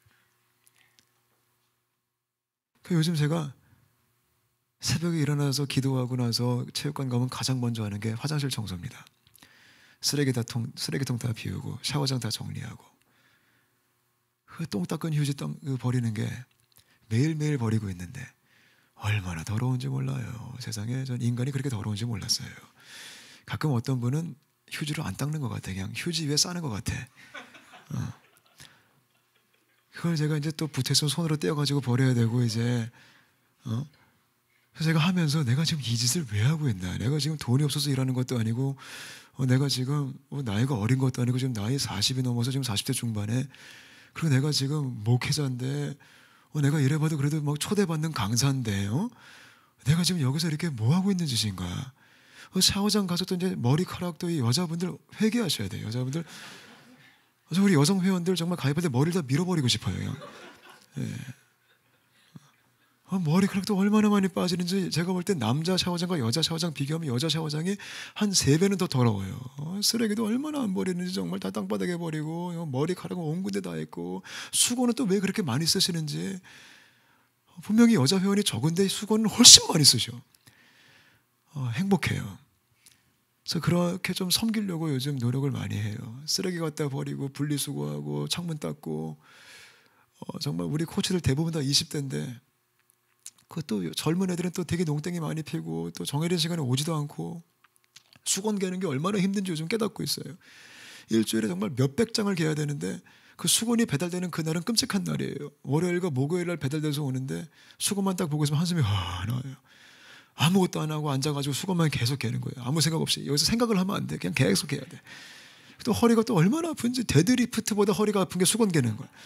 S3: 그 요즘 제가 새벽에 일어나서 기도하고 나서 체육관 가면 가장 먼저 하는 게 화장실 청소입니다. 쓰레기통, 쓰레기통 다 비우고 샤워장 다 정리하고 그 똥 닦은 휴지 똥 버리는 게 매일매일 버리고 있는데 얼마나 더러운지 몰라요. 세상에 전 인간이 그렇게 더러운지 몰랐어요. 가끔 어떤 분은 휴지로 안 닦는 것 같아. 그냥 휴지 위에 싸는 것 같아. 어. 그걸 제가 이제 또 부채손 손으로 떼어가지고 버려야 되고 이제 어? 그래서 제가 하면서 내가 지금 이 짓을 왜 하고 있나. 내가 지금 돈이 없어서 일하는 것도 아니고 어, 내가 지금 어, 나이가 어린 것도 아니고 지금 나이 사십이 넘어서 지금 사십 대 중반에 그리고 내가 지금 목회자인데 어, 내가 이래봐도 그래도 막 초대받는 강사인데 어? 내가 지금 여기서 이렇게 뭐 하고 있는 짓인가. 어, 샤워장 가서 또 이제 머리카락도 이 여자분들 회개하셔야 돼요. 여자분들 그래서 우리 여성 회원들 정말 가입할 때 머리를 다 밀어버리고 싶어요. 그냥. 예. 어, 머리카락도 얼마나 많이 빠지는지 제가 볼 때 남자 샤워장과 여자 샤워장 비교하면 여자 샤워장이 한 세 배는 더 더러워요. 어, 쓰레기도 얼마나 안 버리는지 정말 다 땅바닥에 버리고 어, 머리카락은 온 군데 다 있고 수건은 또 왜 그렇게 많이 쓰시는지. 어, 분명히 여자 회원이 적은데 수건은 훨씬 많이 쓰셔. 어, 행복해요. 그래서 그렇게 좀 섬기려고 요즘 노력을 많이 해요. 쓰레기 갖다 버리고 분리수거하고 창문 닦고 어, 정말 우리 코치들 대부분 다 이십 대인데 그것도 젊은 애들은 또 되게 농땡이 많이 피고 또 정해진 시간에 오지도 않고 수건 개는 게 얼마나 힘든지 요즘 깨닫고 있어요. 일주일에 정말 몇백 장을 개야 되는데 그 수건이 배달되는 그날은 끔찍한 날이에요. 월요일과 목요일 날 배달돼서 오는데 수건만 딱 보고 있으면 한숨이 와 나와요. 아무것도 안 하고 앉아가지고 수건만 계속 개는 거예요. 아무 생각 없이. 여기서 생각을 하면 안 돼. 그냥 계속 해야 돼. 또 허리가 또 얼마나 아픈지 데드리프트보다 허리가 아픈 게 수건 개는 거예요.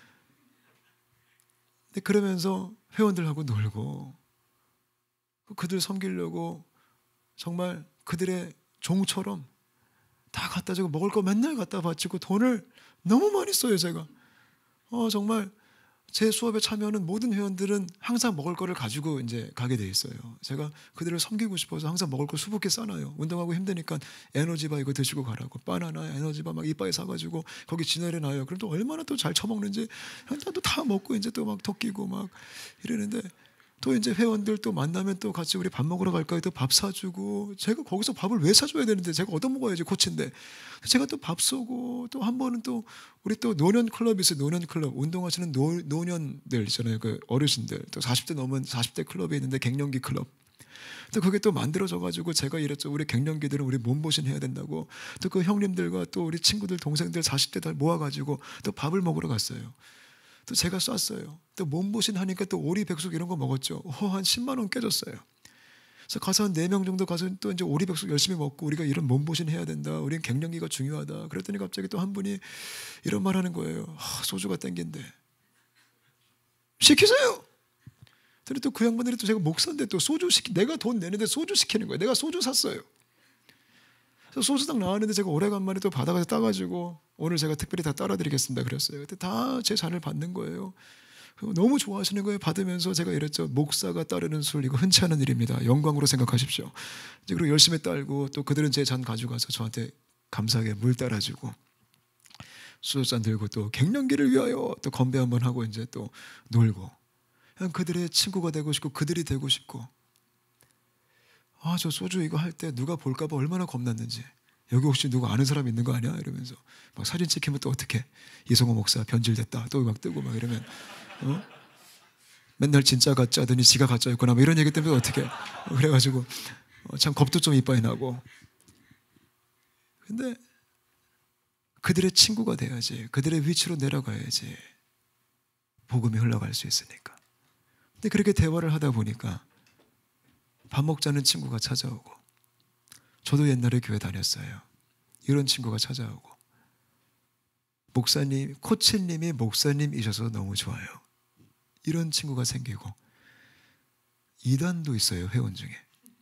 S3: 근데 그러면서 회원들하고 놀고 그들 섬기려고 정말 그들의 종처럼 다 갖다 주고 먹을 거 맨날 갖다 바치고 돈을 너무 많이 써요. 제가 어 정말 제 수업에 참여하는 모든 회원들은 항상 먹을 거를 가지고 이제 가게 돼 있어요. 제가 그들을 섬기고 싶어서 항상 먹을 거 수북히 싸놔요. 운동하고 힘드니까 에너지바 이거 드시고 가라고. 바나나 에너지바 막 이빨에 사가지고 거기 진열해 놔요. 그럼 또 얼마나 또 잘 처먹는지 또 다 먹고 이제 또 막 토끼고 막 이러는데 또 이제 회원들 또 만나면 또 같이 우리 밥 먹으러 갈까요? 또 밥 사주고, 제가 거기서 밥을 왜 사줘야 되는데, 제가 얻어먹어야지 코치인데, 제가 또 밥 쏘고, 또 한 번은 또 우리 또 노년 클럽이 있어요. 노년 클럽, 운동하시는 노, 노년들 있잖아요. 그 어르신들, 또 사십 대 넘은 사십 대 클럽이 있는데 갱년기 클럽. 또 그게 또 만들어져가지고 제가 이랬죠. 우리 갱년기들은 우리 몸보신 해야 된다고. 또 그 형님들과 또 우리 친구들, 동생들 사십 대 다 모아가지고 또 밥을 먹으러 갔어요. 또 제가 쐈어요. 또 몸보신 하니까 또 오리백숙 이런 거 먹었죠. 어, 한 십만 원 깨졌어요. 그래서 가서 한 네 명 정도 가서 또 이제 오리백숙 열심히 먹고, 우리가 이런 몸보신 해야 된다. 우리는 갱년기가 중요하다. 그랬더니 갑자기 또 한 분이 이런 말 하는 거예요. 아, 소주가 땡긴데. 시키세요. 그랬더니 또 그 양반들이 또 제가 목사인데 또 소주 시키, 내가 돈 내는데 소주 시키는 거예요. 내가 소주 샀어요. 그래서 소주 딱 나왔는데 제가 오래간만에 또 바다가서 따가지고 오늘 제가 특별히 다 따라드리겠습니다 그랬어요. 그때 다 제 잔을 받는 거예요. 너무 좋아하시는 거예요. 받으면서 제가 이랬죠. 목사가 따르는 술, 이거 흔치 않은 일입니다. 영광으로 생각하십시오. 이제 그리고 열심히 딸고, 또 그들은 제 잔 가져가서 저한테 감사하게 물 따라주고, 수저잔 들고 또 갱년기를 위하여 또 건배 한번 하고 이제 또 놀고, 그냥 그들의 친구가 되고 싶고 그들이 되고 싶고. 아, 저 소주 이거 할 때 누가 볼까봐 얼마나 겁났는지. 여기 혹시 누가 아는 사람 있는 거 아니야? 이러면서 막 사진 찍히면 또 어떻게, 이성호 목사 변질됐다 또 막 뜨고 막 이러면, 어? 맨날 진짜 가짜 하더니 지가 가짜였구나 뭐 이런 얘기 때문에 어떻게. 그래가지고 어, 참 겁도 좀 이빠이 나고. 근데 그들의 친구가 돼야지, 그들의 위치로 내려가야지 복음이 흘러갈 수 있으니까. 근데 그렇게 대화를 하다 보니까 밥 먹자는 친구가 찾아오고, 저도 옛날에 교회 다녔어요. 이런 친구가 찾아오고, 목사님, 코치님이 목사님이셔서 너무 좋아요. 이런 친구가 생기고, 이단도 있어요. 회원 중에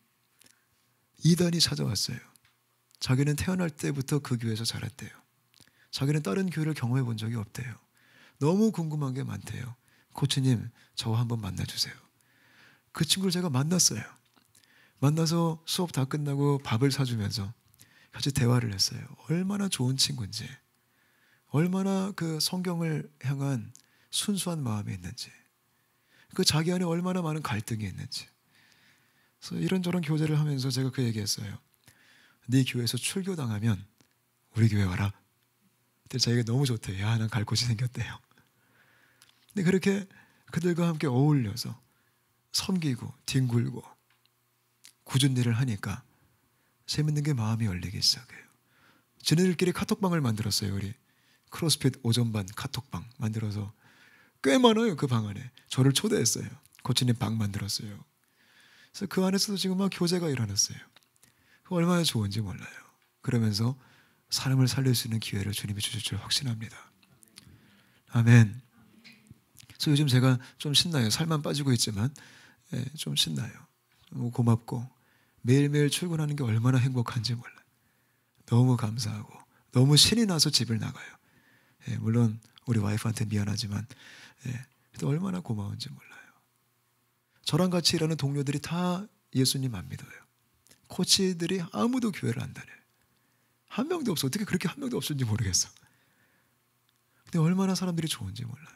S3: 이단이 찾아왔어요. 자기는 태어날 때부터 그 교회에서 자랐대요. 자기는 다른 교회를 경험해 본 적이 없대요. 너무 궁금한 게 많대요. 코치님, 저와 한번 만나주세요. 그 친구를 제가 만났어요. 만나서 수업 다 끝나고 밥을 사주면서 같이 대화를 했어요. 얼마나 좋은 친구인지, 얼마나 그 성경을 향한 순수한 마음이 있는지, 그 자기 안에 얼마나 많은 갈등이 있는지. 그래서 이런저런 교제를 하면서 제가 그 얘기했어요. 네 교회에서 출교당하면 우리 교회 와라. 그때 자기가 너무 좋대요. 야, 난 갈 곳이 생겼대요. 근데 그렇게 그들과 함께 어울려서 섬기고 뒹굴고 굳은 일을 하니까 재밌는 게 마음이 열리기 시작해요. 지네들끼리 카톡방을 만들었어요. 우리 크로스핏 오전반 카톡방 만들어서 꽤 많아요. 그 방 안에 저를 초대했어요. 코치님 방 만들었어요. 그래서 그 안에서도 지금 막 교제가 일어났어요. 얼마나 좋은지 몰라요. 그러면서 사람을 살릴 수 있는 기회를 주님이 주실 줄 확신합니다. 아멘. 그래서 요즘 제가 좀 신나요. 살만 빠지고 있지만 예, 좀 신나요. 너무 고맙고 매일매일 출근하는 게 얼마나 행복한지 몰라요. 너무 감사하고 너무 신이 나서 집을 나가요. 예, 물론 우리 와이프한테 미안하지만 예, 또 얼마나 고마운지 몰라요. 저랑 같이 일하는 동료들이 다 예수님 안 믿어요. 코치들이 아무도 교회를 안 다녀요. 한 명도 없어. 어떻게 그렇게 한 명도 없었는지 모르겠어. 근데 얼마나 사람들이 좋은지 몰라요.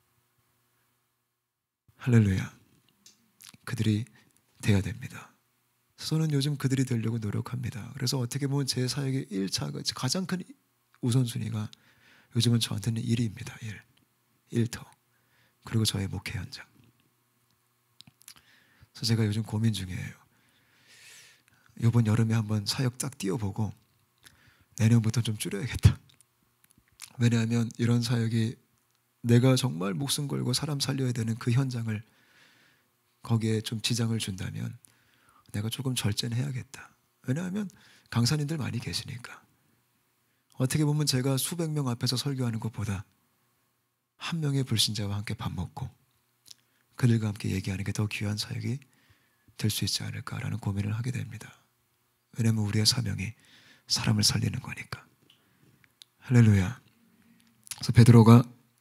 S3: 할렐루야. 그들이 돼야 됩니다. 저는 요즘 그들이 되려고 노력합니다. 그래서 어떻게 보면 제 사역의 일 차 가장 큰 우선순위가 요즘은 저한테는 일입니다. 일. 일터. 그리고 저의 목회 현장. 그래서 제가 요즘 고민 중이에요. 이번 여름에 한번 사역 딱 띄워보고 내년부터 좀 줄여야겠다. 왜냐하면 이런 사역이 내가 정말 목숨 걸고 사람 살려야 되는 그 현장을 거기에 좀 지장을 준다면 내가 조금 절제는 해야겠다. 왜냐하면 강사님들 많이 계시니까. 어떻게 보면 제가 수백 명 앞에서 설교하는 것보다 한 명의 불신자와 함께 밥 먹고 그들과 함께 얘기하는 게 더 귀한 사역이 될 수 있지 않을까라는 고민을 하게 됩니다. 왜냐하면 우리의 사명이 사람을 살리는 거니까. 할렐루야. 그래서 베드로가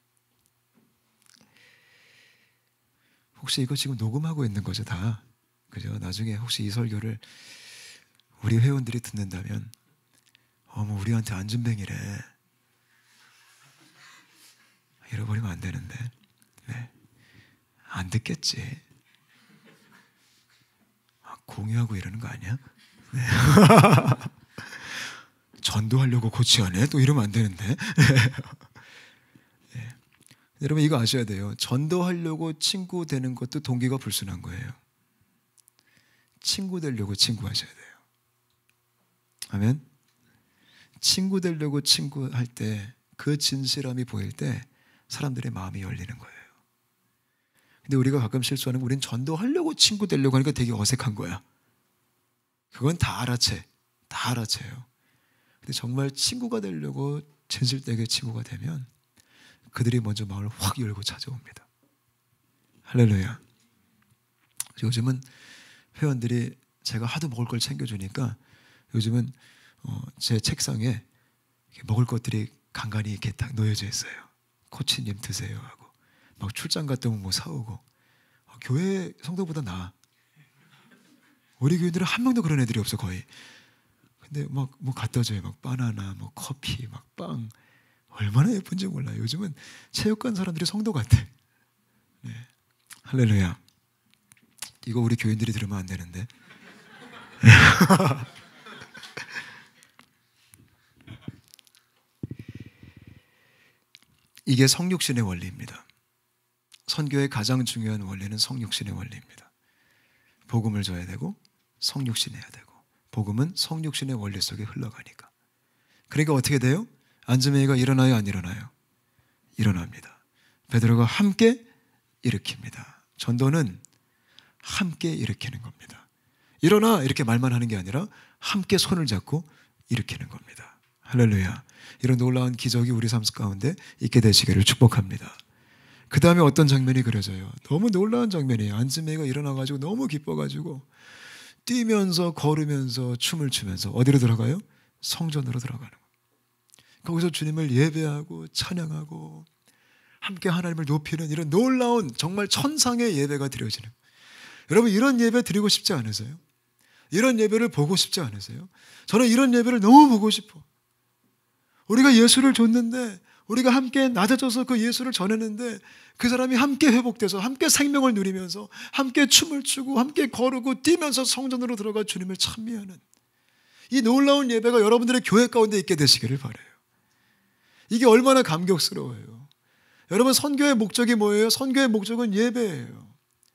S3: 혹시 이거 지금 녹음하고 있는 거죠, 다. 그죠? 나중에 혹시 이 설교를 우리 회원들이 듣는다면 어머 우리한테 안전뱅이래. 잃어버리면 안 되는데. 네. 안 듣겠지. 공유하고 이러는 거 아니야? 네. 전도하려고 코치하네? 또 이러면 안 되는데. 네. 여러분 이거 아셔야 돼요. 전도하려고 친구 되는 것도 동기가 불순한 거예요. 친구 되려고 친구하셔야 돼요. 아멘. 친구 되려고 친구할 때 그 진실함이 보일 때 사람들의 마음이 열리는 거예요. 근데 우리가 가끔 실수하는 건 우린 전도하려고 친구 되려고 하니까 되게 어색한 거야. 그건 다 알아채. 다 알아채요. 근데 정말 친구가 되려고 진실되게 친구가 되면 그들이 먼저 마음을 확 열고 찾아옵니다. 할렐루야. 요즘은 회원들이 제가 하도 먹을 걸 챙겨주니까 요즘은 어, 제 책상에 먹을 것들이 간간히 이렇게 딱 놓여져 있어요. 코치님 드세요 하고 막 출장 갔다 오면 뭐 사오고. 어, 교회 성도보다 나아. 우리 교인들은 한 명도 그런 애들이 없어 거의. 근데 막 뭐 갖다 줘요. 막 바나나, 뭐 커피, 막 빵. 얼마나 예쁜지 몰라요. 요즘은 체육관 사람들이 성도 같아. 네. 할렐루야. 이거 우리 교인들이 들으면 안 되는데. 이게 성육신의 원리입니다. 선교의 가장 중요한 원리는 성육신의 원리입니다. 복음을 줘야 되고 성육신해야 되고 복음은 성육신의 원리 속에 흘러가니까. 그러니까 어떻게 돼요? 안즈메이가 일어나요? 안 일어나요? 일어납니다. 베드로가 함께 일으킵니다. 전도는 함께 일으키는 겁니다. 일어나 이렇게 말만 하는 게 아니라 함께 손을 잡고 일으키는 겁니다. 할렐루야. 이런 놀라운 기적이 우리 삶 가운데 있게 되시기를 축복합니다. 그 다음에 어떤 장면이 그려져요? 너무 놀라운 장면이에요. 안즈메이가 일어나가지고 너무 기뻐가지고 뛰면서 걸으면서 춤을 추면서 어디로 들어가요? 성전으로 들어가는 거예요. 거기서 주님을 예배하고 찬양하고 함께 하나님을 높이는 이런 놀라운 정말 천상의 예배가 드려지는 거예요. 여러분 이런 예배 드리고 싶지 않으세요? 이런 예배를 보고 싶지 않으세요? 저는 이런 예배를 너무 보고 싶어. 우리가 예수를 줬는데 우리가 함께 낮아져서 그 예수를 전했는데 그 사람이 함께 회복돼서 함께 생명을 누리면서 함께 춤을 추고 함께 거르고 뛰면서 성전으로 들어가 주님을 찬미하는 이 놀라운 예배가 여러분들의 교회 가운데 있게 되시기를 바라요. 이게 얼마나 감격스러워요. 여러분 선교의 목적이 뭐예요? 선교의 목적은 예배예요.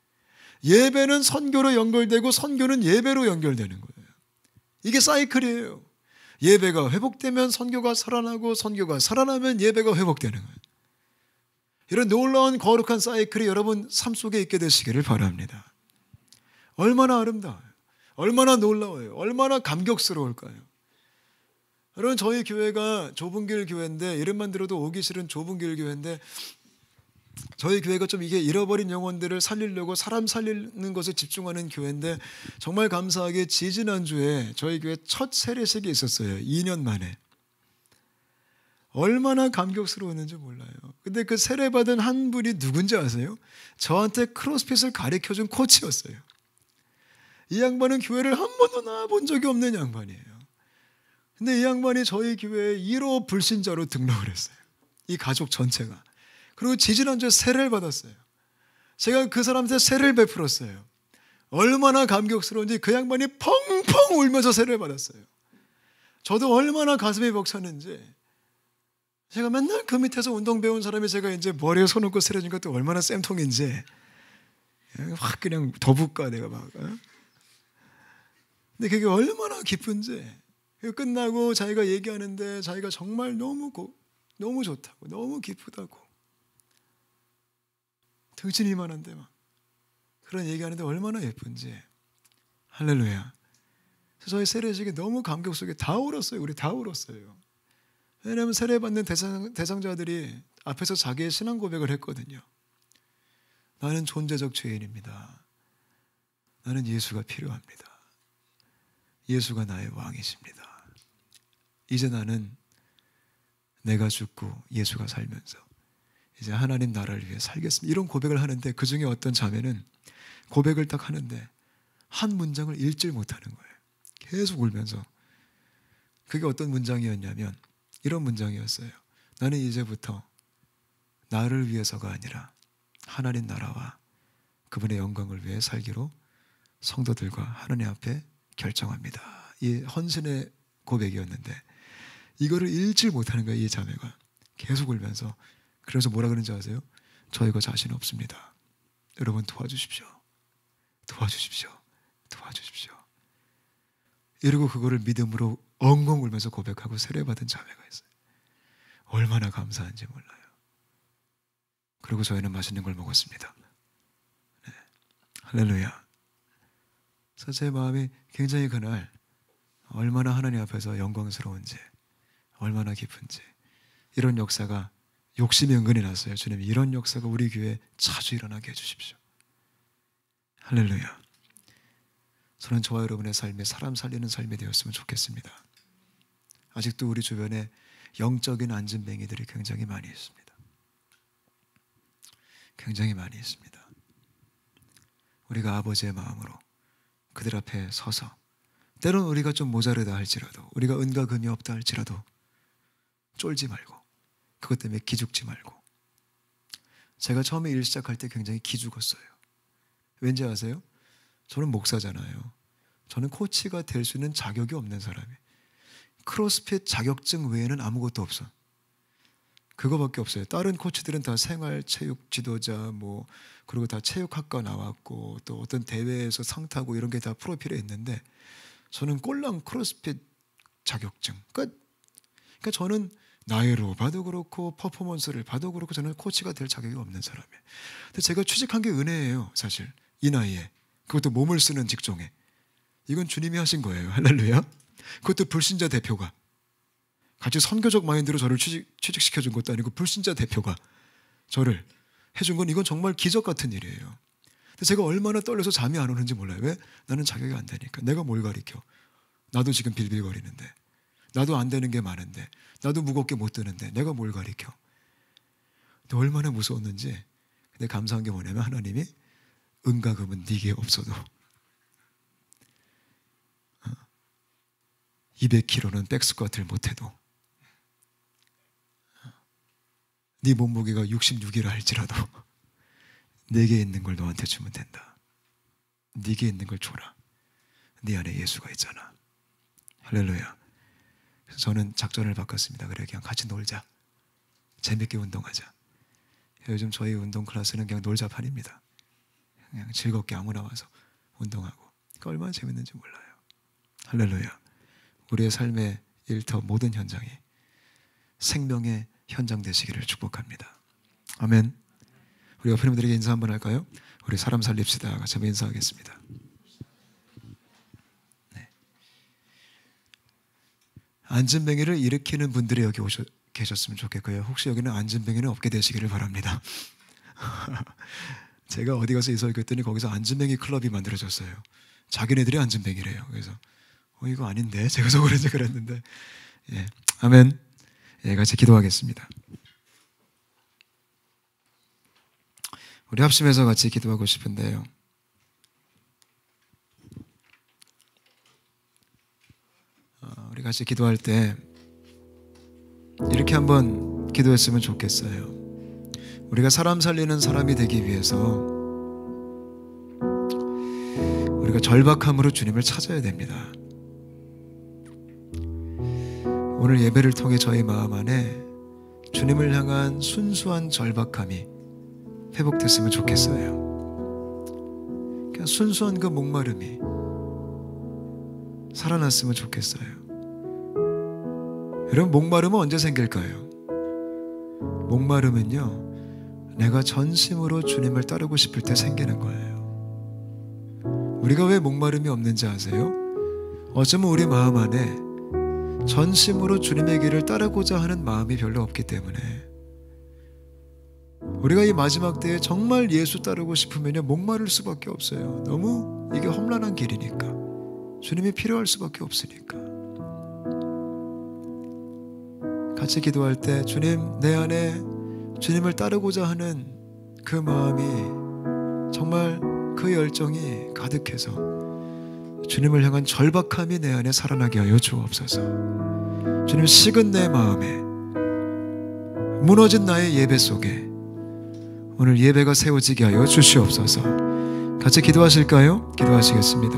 S3: 예배는 선교로 연결되고 선교는 예배로 연결되는 거예요. 이게 사이클이에요. 예배가 회복되면 선교가 살아나고 선교가 살아나면 예배가 회복되는 거예요. 이런 놀라운 거룩한 사이클이 여러분 삶 속에 있게 되시기를 바랍니다. 얼마나 아름다워요. 얼마나 놀라워요. 얼마나 감격스러울까요. 여러분 저희 교회가 좁은 길 교회인데 이름만 들어도 오기 싫은 좁은 길 교회인데 저희 교회가 좀 이게 잃어버린 영혼들을 살리려고 사람 살리는 것에 집중하는 교회인데 정말 감사하게 지지난주에 저희 교회 첫 세례식이 있었어요. 이 년 만에. 얼마나 감격스러웠는지 몰라요. 근데 그 세례받은 한 분이 누군지 아세요? 저한테 크로스핏을 가르쳐준 코치였어요. 이 양반은 교회를 한 번도 나와본 적이 없는 양반이에요. 근데 이 양반이 저희 교회에 일 호 불신자로 등록을 했어요. 이 가족 전체가. 그리고 지지난주에 세례를 받았어요. 제가 그 사람한테 세례를 베풀었어요. 얼마나 감격스러운지 그 양반이 펑펑 울면서 세례를 받았어요. 저도 얼마나 가슴이 벅찼는지 제가 맨날 그 밑에서 운동 배운 사람이 제가 이제 머리에 손 얹고 세례 준 것도 얼마나 쌤통인지 확 그냥 더부까 내가 막. 근데 그게 얼마나 기쁜지 끝나고 자기가 얘기하는데 자기가 정말 너무 고, 너무 좋다고 너무 기쁘다고 등신이 만한데 막 그런 얘기하는데 얼마나 예쁜지. 할렐루야. 저희 세례식이 너무 감격 속에 다 울었어요. 우리 다 울었어요. 왜냐하면 세례받는 대상, 대상자들이 앞에서 자기의 신앙 고백을 했거든요. 나는 존재적 죄인입니다. 나는 예수가 필요합니다. 예수가 나의 왕이십니다. 이제 나는 내가 죽고 예수가 살면서 이제 하나님 나라를 위해 살겠습니다. 이런 고백을 하는데 그 중에 어떤 자매는 고백을 딱 하는데 한 문장을 읽질 못하는 거예요. 계속 울면서. 그게 어떤 문장이었냐면 이런 문장이었어요. 나는 이제부터 나를 위해서가 아니라 하나님 나라와 그분의 영광을 위해 살기로 성도들과 하나님 앞에 결정합니다. 이 헌신의 고백이었는데 이거를 잃지 못하는 거예요. 이 자매가 계속 울면서. 그래서 뭐라 그러는지 아세요? 저 이거 자신 없습니다. 여러분 도와주십시오. 도와주십시오. 도와주십시오. 이러고 그거를 믿음으로 엉엉 울면서 고백하고 세례받은 자매가 있어요. 얼마나 감사한지 몰라요. 그리고 저희는 맛있는 걸 먹었습니다. 네. 할렐루야. 그래서 제 마음이 굉장히 그날 얼마나 하나님 앞에서 영광스러운지, 얼마나 깊은지, 이런 역사가 욕심이 은근히 났어요. 주님, 이런 역사가 우리 교회에 자주 일어나게 해주십시오. 할렐루야. 저는 저와 여러분의 삶이 사람 살리는 삶이 되었으면 좋겠습니다. 아직도 우리 주변에 영적인 안진뱅이들이 굉장히 많이 있습니다. 굉장히 많이 있습니다. 우리가 아버지의 마음으로 그들 앞에 서서, 때로는 우리가 좀 모자르다 할지라도, 우리가 은과 금이 없다 할지라도 쫄지 말고, 그것 때문에 기죽지 말고. 제가 처음에 일 시작할 때 굉장히 기죽었어요. 왠지 아세요? 저는 목사잖아요. 저는 코치가 될 수 있는 자격이 없는 사람이에요. 크로스핏 자격증 외에는 아무것도 없어. 그거밖에 없어요. 다른 코치들은 다 생활체육 지도자, 뭐 그리고 다 체육학과 나왔고 또 어떤 대회에서 상 타고 이런 게 다 프로필에 있는데 저는 꼴랑 크로스핏 자격증. 그러니까, 그러니까 저는 나이로 봐도 그렇고 퍼포먼스를 봐도 그렇고 저는 코치가 될 자격이 없는 사람이에요. 근데 제가 취직한 게 은혜예요. 사실 이 나이에. 그것도 몸을 쓰는 직종에. 이건 주님이 하신 거예요. 할렐루야. 그것도 불신자 대표가 같이 선교적 마인드로 저를 취직, 취직시켜준 것도 아니고 불신자 대표가 저를 해준 건 이건 정말 기적 같은 일이에요. 근데 제가 얼마나 떨려서 잠이 안 오는지 몰라요. 왜? 나는 자격이 안 되니까. 내가 뭘 가르쳐. 나도 지금 빌빌거리는데, 나도 안 되는 게 많은데, 나도 무겁게 못 드는데 내가 뭘 가르쳐. 근데 얼마나 무서웠는지. 근데 감사한 게 뭐냐면 하나님이 은과 금은 네게 없어도 이백 킬로그램는 백스쿼트를 못해도 네 몸무게가 육십육이라 할지라도 내게 있는 걸 너한테 주면 된다. 네게 있는 걸 줘라. 네 안에 예수가 있잖아. 할렐루야. 그래서 저는 작전을 바꿨습니다. 그래, 그냥 같이 놀자. 재밌게 운동하자. 요즘 저희 운동 클래스는 그냥 놀자판입니다. 그냥 즐겁게 아무나 와서 운동하고. 그러니까 얼마나 재밌는지 몰라요. 할렐루야. 우리의 삶의 일터 모든 현장이 생명의 현장 되시기를 축복합니다. 아멘. 우리 옆에 분들에게 인사 한번 할까요? 우리 사람 살립시다. 같이 한번 인사하겠습니다. 네. 안진뱅이를 일으키는 분들이 여기 오셔, 계셨으면 좋겠고요. 혹시 여기는 안진뱅이는 없게 되시기를 바랍니다. 제가 어디 가서 이 설교했더니 거기서 안진뱅이 클럽이 만들어졌어요. 자기네들이 안진뱅이래요. 그래서 어, 이거 아닌데 제가 속으로서 그랬는데. 예, 아멘. 예, 같이 기도하겠습니다. 우리 합심해서 같이 기도하고 싶은데요. 어, 우리 같이 기도할 때 이렇게 한번 기도했으면 좋겠어요. 우리가 사람 살리는 사람이 되기 위해서 우리가 절박함으로 주님을 찾아야 됩니다. 오늘 예배를 통해 저희 마음 안에 주님을 향한 순수한 절박함이 회복됐으면 좋겠어요. 그냥 순수한 그 목마름이 살아났으면 좋겠어요. 여러분, 목마름은 언제 생길까요? 목마름은요, 내가 전심으로 주님을 따르고 싶을 때 생기는 거예요. 우리가 왜 목마름이 없는지 아세요? 어쩌면 우리 마음 안에 전심으로 주님의 길을 따르고자 하는 마음이 별로 없기 때문에. 우리가 이 마지막 때에 정말 예수 따르고 싶으면 목마를 수밖에 없어요. 너무 이게 험난한 길이니까. 주님이 필요할 수밖에 없으니까. 같이 기도할 때 주님, 내 안에 주님을 따르고자 하는 그 마음이, 정말 그 열정이 가득해서 주님을 향한 절박함이 내 안에 살아나게 하여 주옵소서. 주님, 식은 내 마음에, 무너진 나의 예배 속에 오늘 예배가 세워지게 하여 주시옵소서. 같이 기도하실까요? 기도하시겠습니다.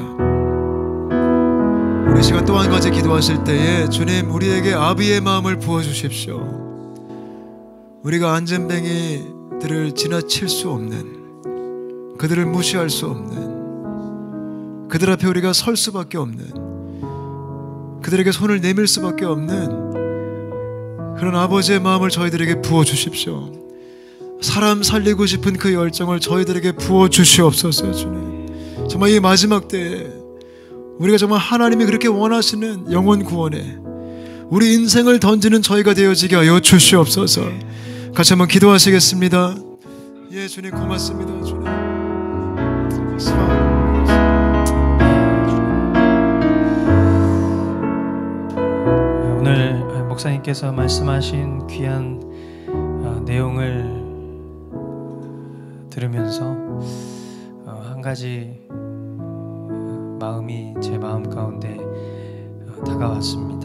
S3: 우리 시간 또 한 가지 기도하실 때에 주님 우리에게 아비의 마음을 부어주십시오. 우리가 안전뱅이들을 지나칠 수 없는, 그들을 무시할 수 없는, 그들 앞에 우리가 설 수밖에 없는, 그들에게 손을 내밀 수밖에 없는 그런 아버지의 마음을 저희들에게 부어주십시오. 사람 살리고 싶은 그 열정을 저희들에게 부어주시옵소서. 주님, 정말 이 마지막 때에 우리가 정말 하나님이 그렇게 원하시는 영혼 구원에 우리 인생을 던지는 저희가 되어지게 하여 주시옵소서. 같이 한번 기도하시겠습니다. 예, 주님 고맙습니다. 주님
S1: 오늘 목사님께서 말씀하신 귀한 내용을 들으면서 한 가지 마음이 제 마음 가운데 다가왔습니다.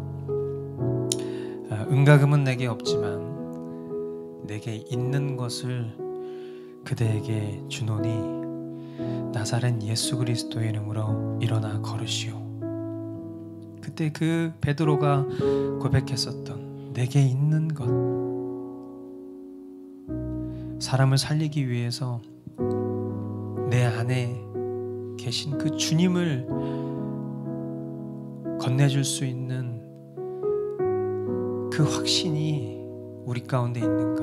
S1: 은과 금은 내게 없지만 내게 있는 것을 그대에게 주노니 나사렛 예수 그리스도의 이름으로 일어나 걸으시오. 그때 그 베드로가 고백했었던 내게 있는 것, 사람을 살리기 위해서 내 안에 계신 그 주님을 건네줄 수 있는 그 확신이 우리 가운데 있는가?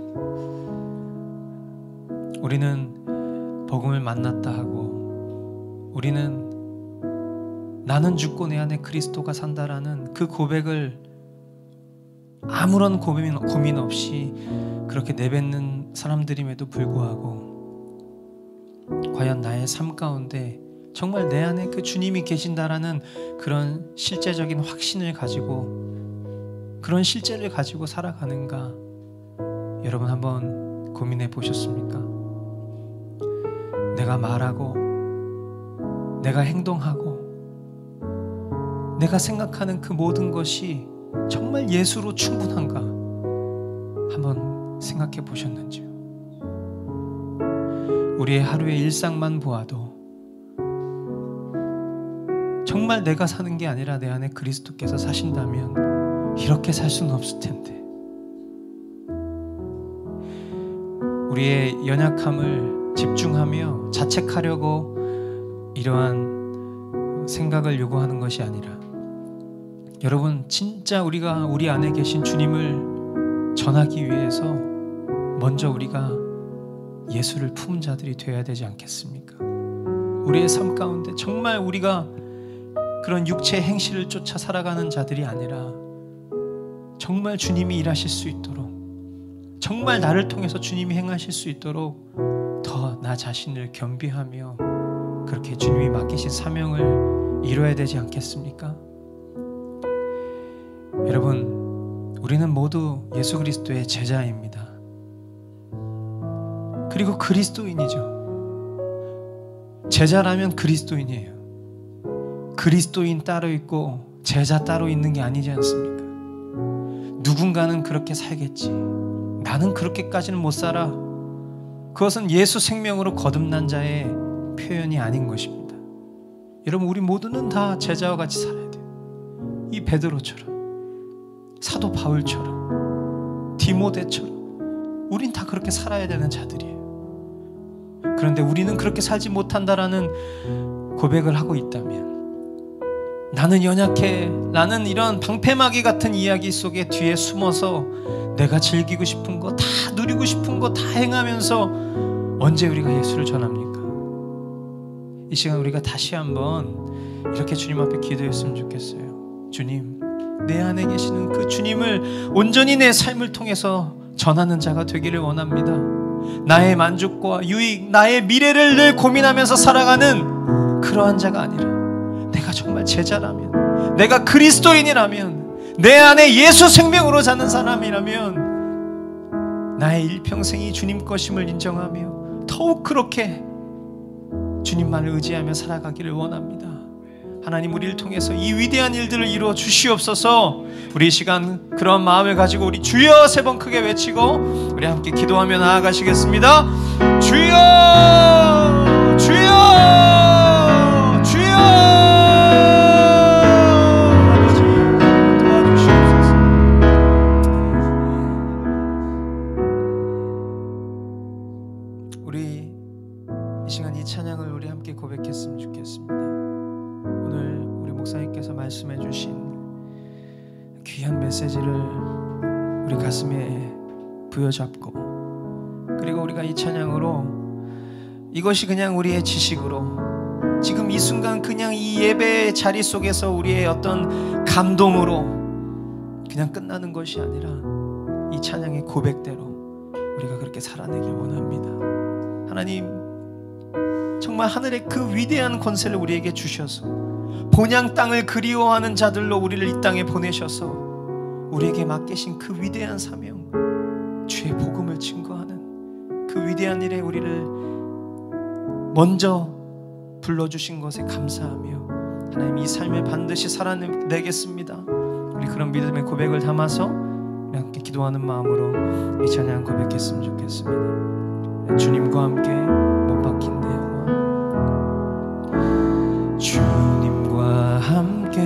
S1: 우리는 복음을 만났다 하고 우리는 나는 죽고 내 안에 그리스도가 산다라는 그 고백을 아무런 고민, 고민 없이 그렇게 내뱉는 사람들임에도 불구하고 과연 나의 삶 가운데 정말 내 안에 그 주님이 계신다라는 그런 실제적인 확신을 가지고 그런 실제를 가지고 살아가는가? 여러분 한번 고민해 보셨습니까? 내가 말하고 내가 행동하고 내가 생각하는 그 모든 것이 정말 예수로 충분한가? 한번 생각해 보셨는지요? 우리의 하루의 일상만 보아도 정말 내가 사는 게 아니라 내 안에 그리스도께서 사신다면 이렇게 살 수는 없을 텐데, 우리의 연약함을 집중하며 자책하려고 이러한 생각을 요구하는 것이 아니라, 여러분 진짜 우리가 우리 안에 계신 주님을 전하기 위해서 먼저 우리가 예수를 품은 자들이 되어야 되지 않겠습니까? 우리의 삶 가운데 정말 우리가 그런 육체의 행실을 쫓아 살아가는 자들이 아니라 정말 주님이 일하실 수 있도록, 정말 나를 통해서 주님이 행하실 수 있도록 더 나 자신을 겸비하며 그렇게 주님이 맡기신 사명을 이뤄야 되지 않겠습니까? 여러분, 우리는 모두 예수 그리스도의 제자입니다. 그리고 그리스도인이죠. 제자라면 그리스도인이에요. 그리스도인 따로 있고 제자 따로 있는 게 아니지 않습니까? 누군가는 그렇게 살겠지, 나는 그렇게까지는 못 살아. 그것은 예수 생명으로 거듭난 자의 표현이 아닌 것입니다. 여러분, 우리 모두는 다 제자와 같이 살아야 돼요. 이 베드로처럼, 사도 바울처럼, 디모데처럼 우린 다 그렇게 살아야 되는 자들이에요. 그런데 우리는 그렇게 살지 못한다라는 고백을 하고 있다면, 나는 연약해, 나는 이런 방패막이 같은 이야기 속에 뒤에 숨어서 내가 즐기고 싶은 거 다 누리고 싶은 거 다 행하면서 언제 우리가 예수를 전합니까? 이 시간 우리가 다시 한번 이렇게 주님 앞에 기도했으면 좋겠어요. 주님, 내 안에 계시는 그 주님을 온전히 내 삶을 통해서 전하는 자가 되기를 원합니다. 나의 만족과 유익, 나의 미래를 늘 고민하면서 살아가는 그러한 자가 아니라, 내가 정말 제자라면, 내가 그리스도인이라면, 내 안에 예수 생명으로 사는 사람이라면 나의 일평생이 주님 것임을 인정하며 더욱 그렇게 주님만을 의지하며 살아가기를 원합니다. 하나님, 우리를 통해서 이 위대한 일들을 이루어 주시옵소서. 우리 이 시간 그런 마음을 가지고 우리 주여 세 번 크게 외치고 우리 함께 기도하며 나아가시겠습니다. 주여, 주여. 이 시간 이 찬양을 우리 함께 고백했으면 좋겠습니다. 오늘 우리 목사님께서 말씀해 주신 귀한 메시지를 우리 가슴에 부여잡고, 그리고 우리가 이 찬양으로 이것이 그냥 우리의 지식으로, 지금 이 순간 그냥 이 예배의 자리 속에서 우리의 어떤 감동으로 그냥 끝나는 것이 아니라 이 찬양의 고백대로 우리가 그렇게 살아내길 원합니다. 하나님, 정말 하늘의 그 위대한 권세를 우리에게 주셔서 본향 땅을 그리워하는 자들로 우리를 이 땅에 보내셔서 우리에게 맡기신 그 위대한 사명, 주의 복음을 증거하는 그 위대한 일에 우리를 먼저 불러주신 것에 감사하며, 하나님 이 삶을 반드시 살아내겠습니다. 우리 그런 믿음의 고백을 담아서 우리 함께 기도하는 마음으로 이 찬양 고백했으면 좋겠습니다. 주님과 함께 못 박힌 내 영혼, 주님과 함께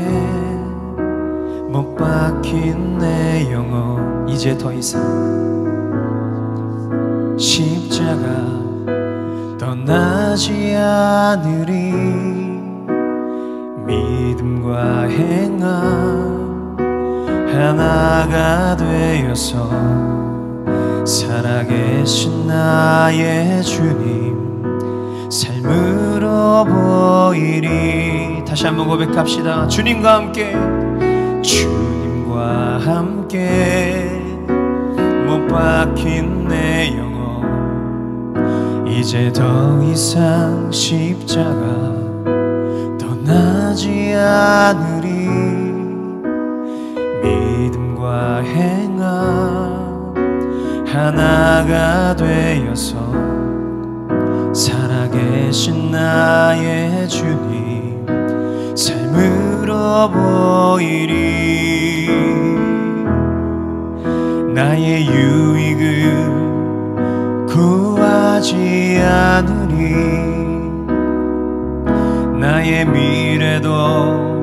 S1: 못 박힌 내 영혼, 이제 더 이상 십자가 떠나지 않으리. 믿음과 행함 하나가 되어서 살아계신 나의 주님 삶으로 보이리. 다시 한번 고백합시다. 주님과 함께, 주님과 함께 못 박힌 내 영혼, 이제 더 이상 십자가 떠나지 않으리. 믿음과 행함 하나가 되어서 살아계신 나의 주님 삶으로 보이리. 나의 유익을 구하지 않으리. 나의 미래도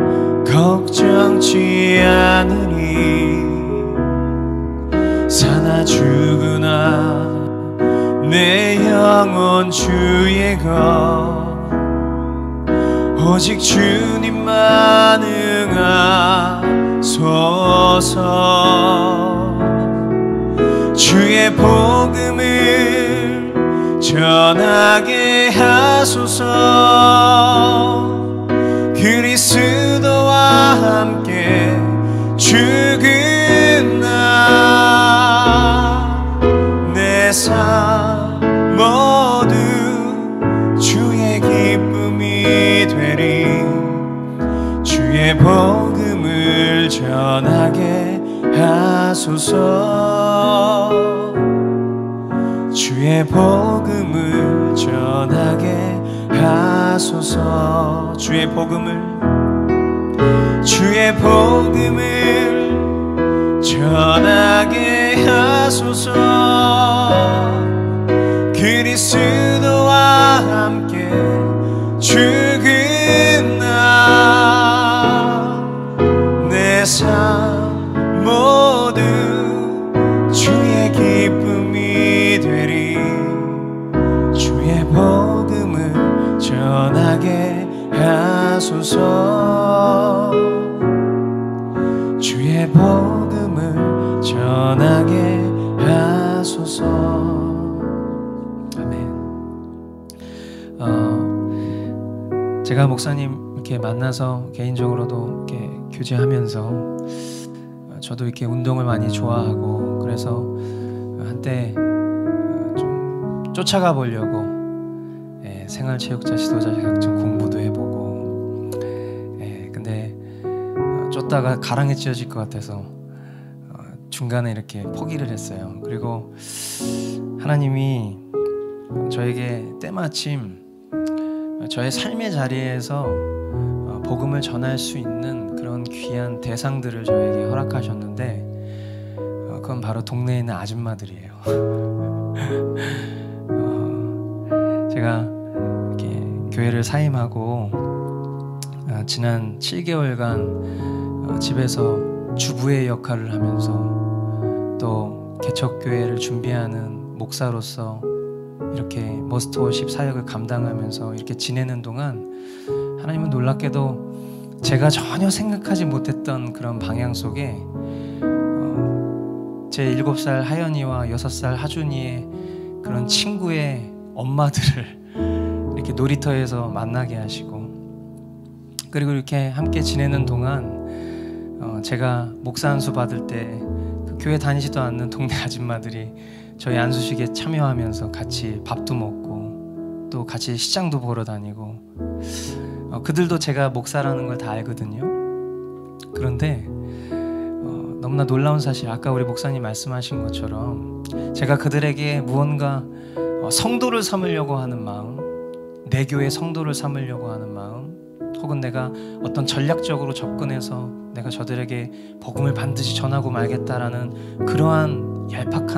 S1: 걱정치 않으리. 사나 죽으나 내 영혼 주의 것, 오직 주님만 응하소서. 주의 복음을 전하게 하소서. 그리스도와 함께 죽은 나, 내 삶 모두 주의 기쁨이 되리. 주의 복음을 전하게 하소서. 주의 복음을 전하게 하소서. 주의 복음을, 주의 복음을 전하게 하소서. 그리스도와 함께 죽은 나, 내 삶 모두 주의 기쁨이 되리. 주의 복음을 전하게 하소서. 주의 복음을 전하게 하소서. 아멘. 어, 제가 목사님 이렇게 만나서 개인적으로도 이렇게 교제하면서 저도 이렇게 운동을 많이 좋아하고, 그래서 한때 좀 쫓아가 보려고 예, 생활체육자 지도자 자격증 공부도 해보고, 예, 근데 어, 쫓다가 가랑에 찧어질 것 같아서 어, 중간에 이렇게 포기를 했어요. 그리고 하나님이 저에게 때마침 저의 삶의 자리에서 어, 복음을 전할 수 있는 그런 귀한 대상들을 저에게 허락하셨는데, 어, 그건 바로 동네에 있는 아줌마들이에요. 어, 제가 이렇게 교회를 사임하고 어, 지난 칠 개월간 어, 집에서 주부의 역할을 하면서 또 개척교회를 준비하는 목사로서 이렇게 머스트워십 사역을 감당하면서 이렇게 지내는 동안 하나님은 놀랍게도 제가 전혀 생각하지 못했던 그런 방향 속에 어, 제 일곱 살 하연이와 여섯 살 하준이의 그런 친구의 엄마들을 이렇게 놀이터에서 만나게 하시고, 그리고 이렇게 함께 지내는 동안 어, 제가 목사 안수 받을 때 그 교회 다니지도 않는 동네 아줌마들이 저희 안수식에 참여하면서 같이 밥도 먹고 또 같이 시장도 보러 다니고, 어, 그들도 제가 목사라는 걸 다 알거든요. 그런데 어, 너무나 놀라운 사실, 아까 우리 목사님 말씀하신 것처럼 제가 그들에게 무언가 어, 성도를 삼으려고 하는 마음, 내 교회 성도를 삼으려고 하는 마음, 혹은 내가 어떤 전략적으로 접근해서 내가 저들에게 복음을 반드시 전하고 말겠다라는 그러한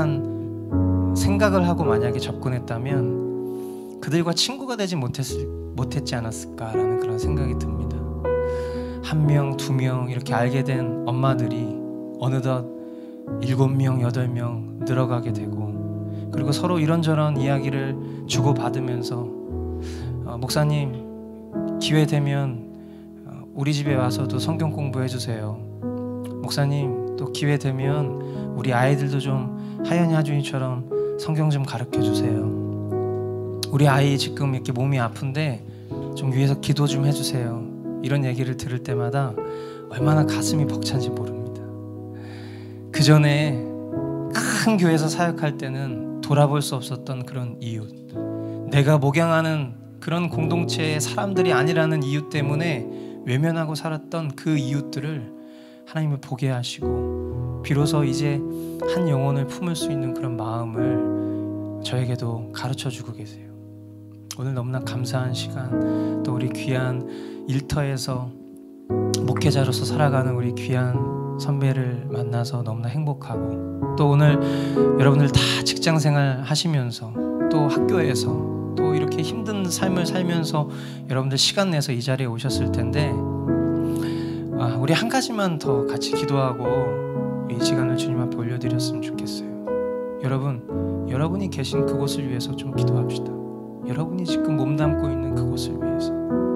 S1: 얄팍한 생각을 하고 만약에 접근했다면 그들과 친구가 되지 못했을, 못했지 않았을까라는 그런 생각이 듭니다. 한 명, 두 명 이렇게 알게 된 엄마들이 어느덧 일곱 명, 여덟 명 늘어가게 되고, 그리고 서로 이런저런 이야기를 주고받으면서 어, 목사님 기회 되면 우리 집에 와서도 성경 공부해 주세요. 목사님 또 기회 되면 우리 아이들도 좀 하연이 하준이처럼 성경 좀 가르쳐 주세요. 우리 아이 지금 이렇게 몸이 아픈데 좀 위해서 기도 좀 해주세요. 이런 얘기를 들을 때마다 얼마나 가슴이 벅찬지 모릅니다. 그 전에 큰 교회에서 사역할 때는 돌아볼 수 없었던 그런 이웃, 내가 목양하는 그런 공동체의 사람들이 아니라는 이유 때문에 외면하고 살았던 그 이웃들을 하나님을 보게 하시고 비로소 이제 한 영혼을 품을 수 있는 그런 마음을 저에게도 가르쳐주고 계세요. 오늘 너무나 감사한 시간, 또 우리 귀한 일터에서 목회자로서 살아가는 우리 귀한 선배를 만나서 너무나 행복하고, 또 오늘 여러분들 다 직장생활 하시면서 또 학교에서 또 이렇게 힘든 삶을 살면서 여러분들 시간 내서 이 자리에 오셨을 텐데, 아, 우리 한 가지만 더 같이 기도하고 이 시간을 주님 앞에 올려드렸으면 좋겠어요. 여러분, 여러분이 계신 그곳을 위해서 좀 기도합시다. 여러분이 지금 몸담고 있는 그곳을 위해서,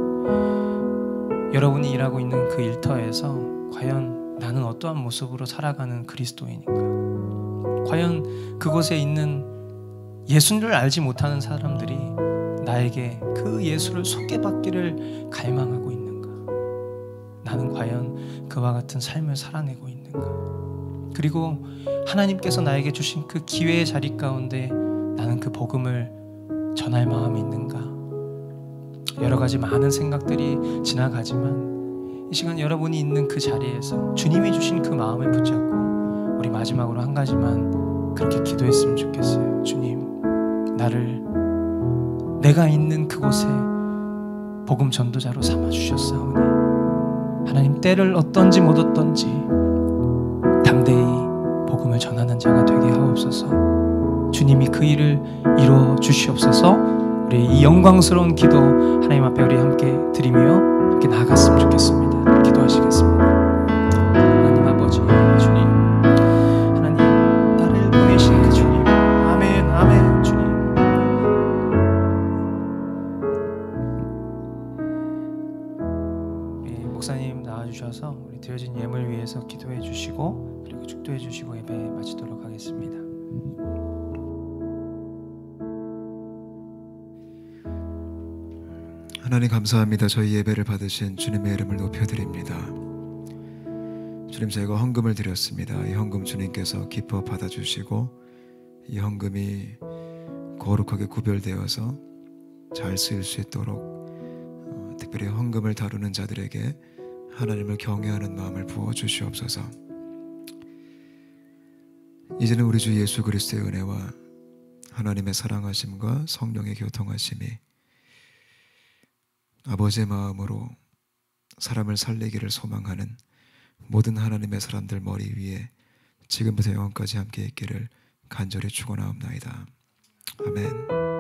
S1: 여러분이 일하고 있는 그 일터에서 과연 나는 어떠한 모습으로 살아가는 그리스도인인가? 과연 그곳에 있는 예수를 알지 못하는 사람들이 나에게 그 예수를 소개받기를 갈망하고 있는가? 나는 과연 그와 같은 삶을 살아내고 있는가? 그리고 하나님께서 나에게 주신 그 기회의 자리 가운데 나는 그 복음을 전할 마음이 있는가? 여러 가지 많은 생각들이 지나가지만 이 시간 여러분이 있는 그 자리에서 주님이 주신 그 마음을 붙잡고 우리 마지막으로 한 가지만 그렇게 기도했으면 좋겠어요. 주님, 나를 내가 있는 그곳에 복음 전도자로 삼아주셨사오니 하나님, 때를 얻던지 못 얻던지 담대히 복음을 전하는 자가 되게 하옵소서. 주님이 그 일을 이루어 주시옵소서. 우리 이 영광스러운 기도 하나님 앞에 우리 함께 드리며 함께 나아갔으면 좋겠습니다. 기도하시겠습니다. 하나님 아버지, 주님, 하나님 나를 보내신 그 주님, 아멘, 아멘. 주님, 우리 목사님 나와주셔서 우리 드려진 예물 위해서 기도해 주시고 그리고 축도해 주시고 예배 마치도록 하겠습니다.
S3: 하나님 감사합니다. 저희 예배를 받으신 주님의 이름을 높여드립니다. 주님, 저희가 헌금을 드렸습니다. 이 헌금 주님께서 기뻐 받아주시고 이 헌금이 거룩하게 구별되어서 잘 쓰일 수 있도록 어, 특별히 헌금을 다루는 자들에게 하나님을 경외하는 마음을 부어주시옵소서. 이제는 우리 주 예수 그리스도의 은혜와 하나님의 사랑하심과 성령의 교통하심이 아버지의 마음으로 사람을 살리기를 소망하는 모든 하나님의 사람들 머리 위에 지금부터 영원까지 함께 있기를 간절히 축원하옵나이다. 아멘.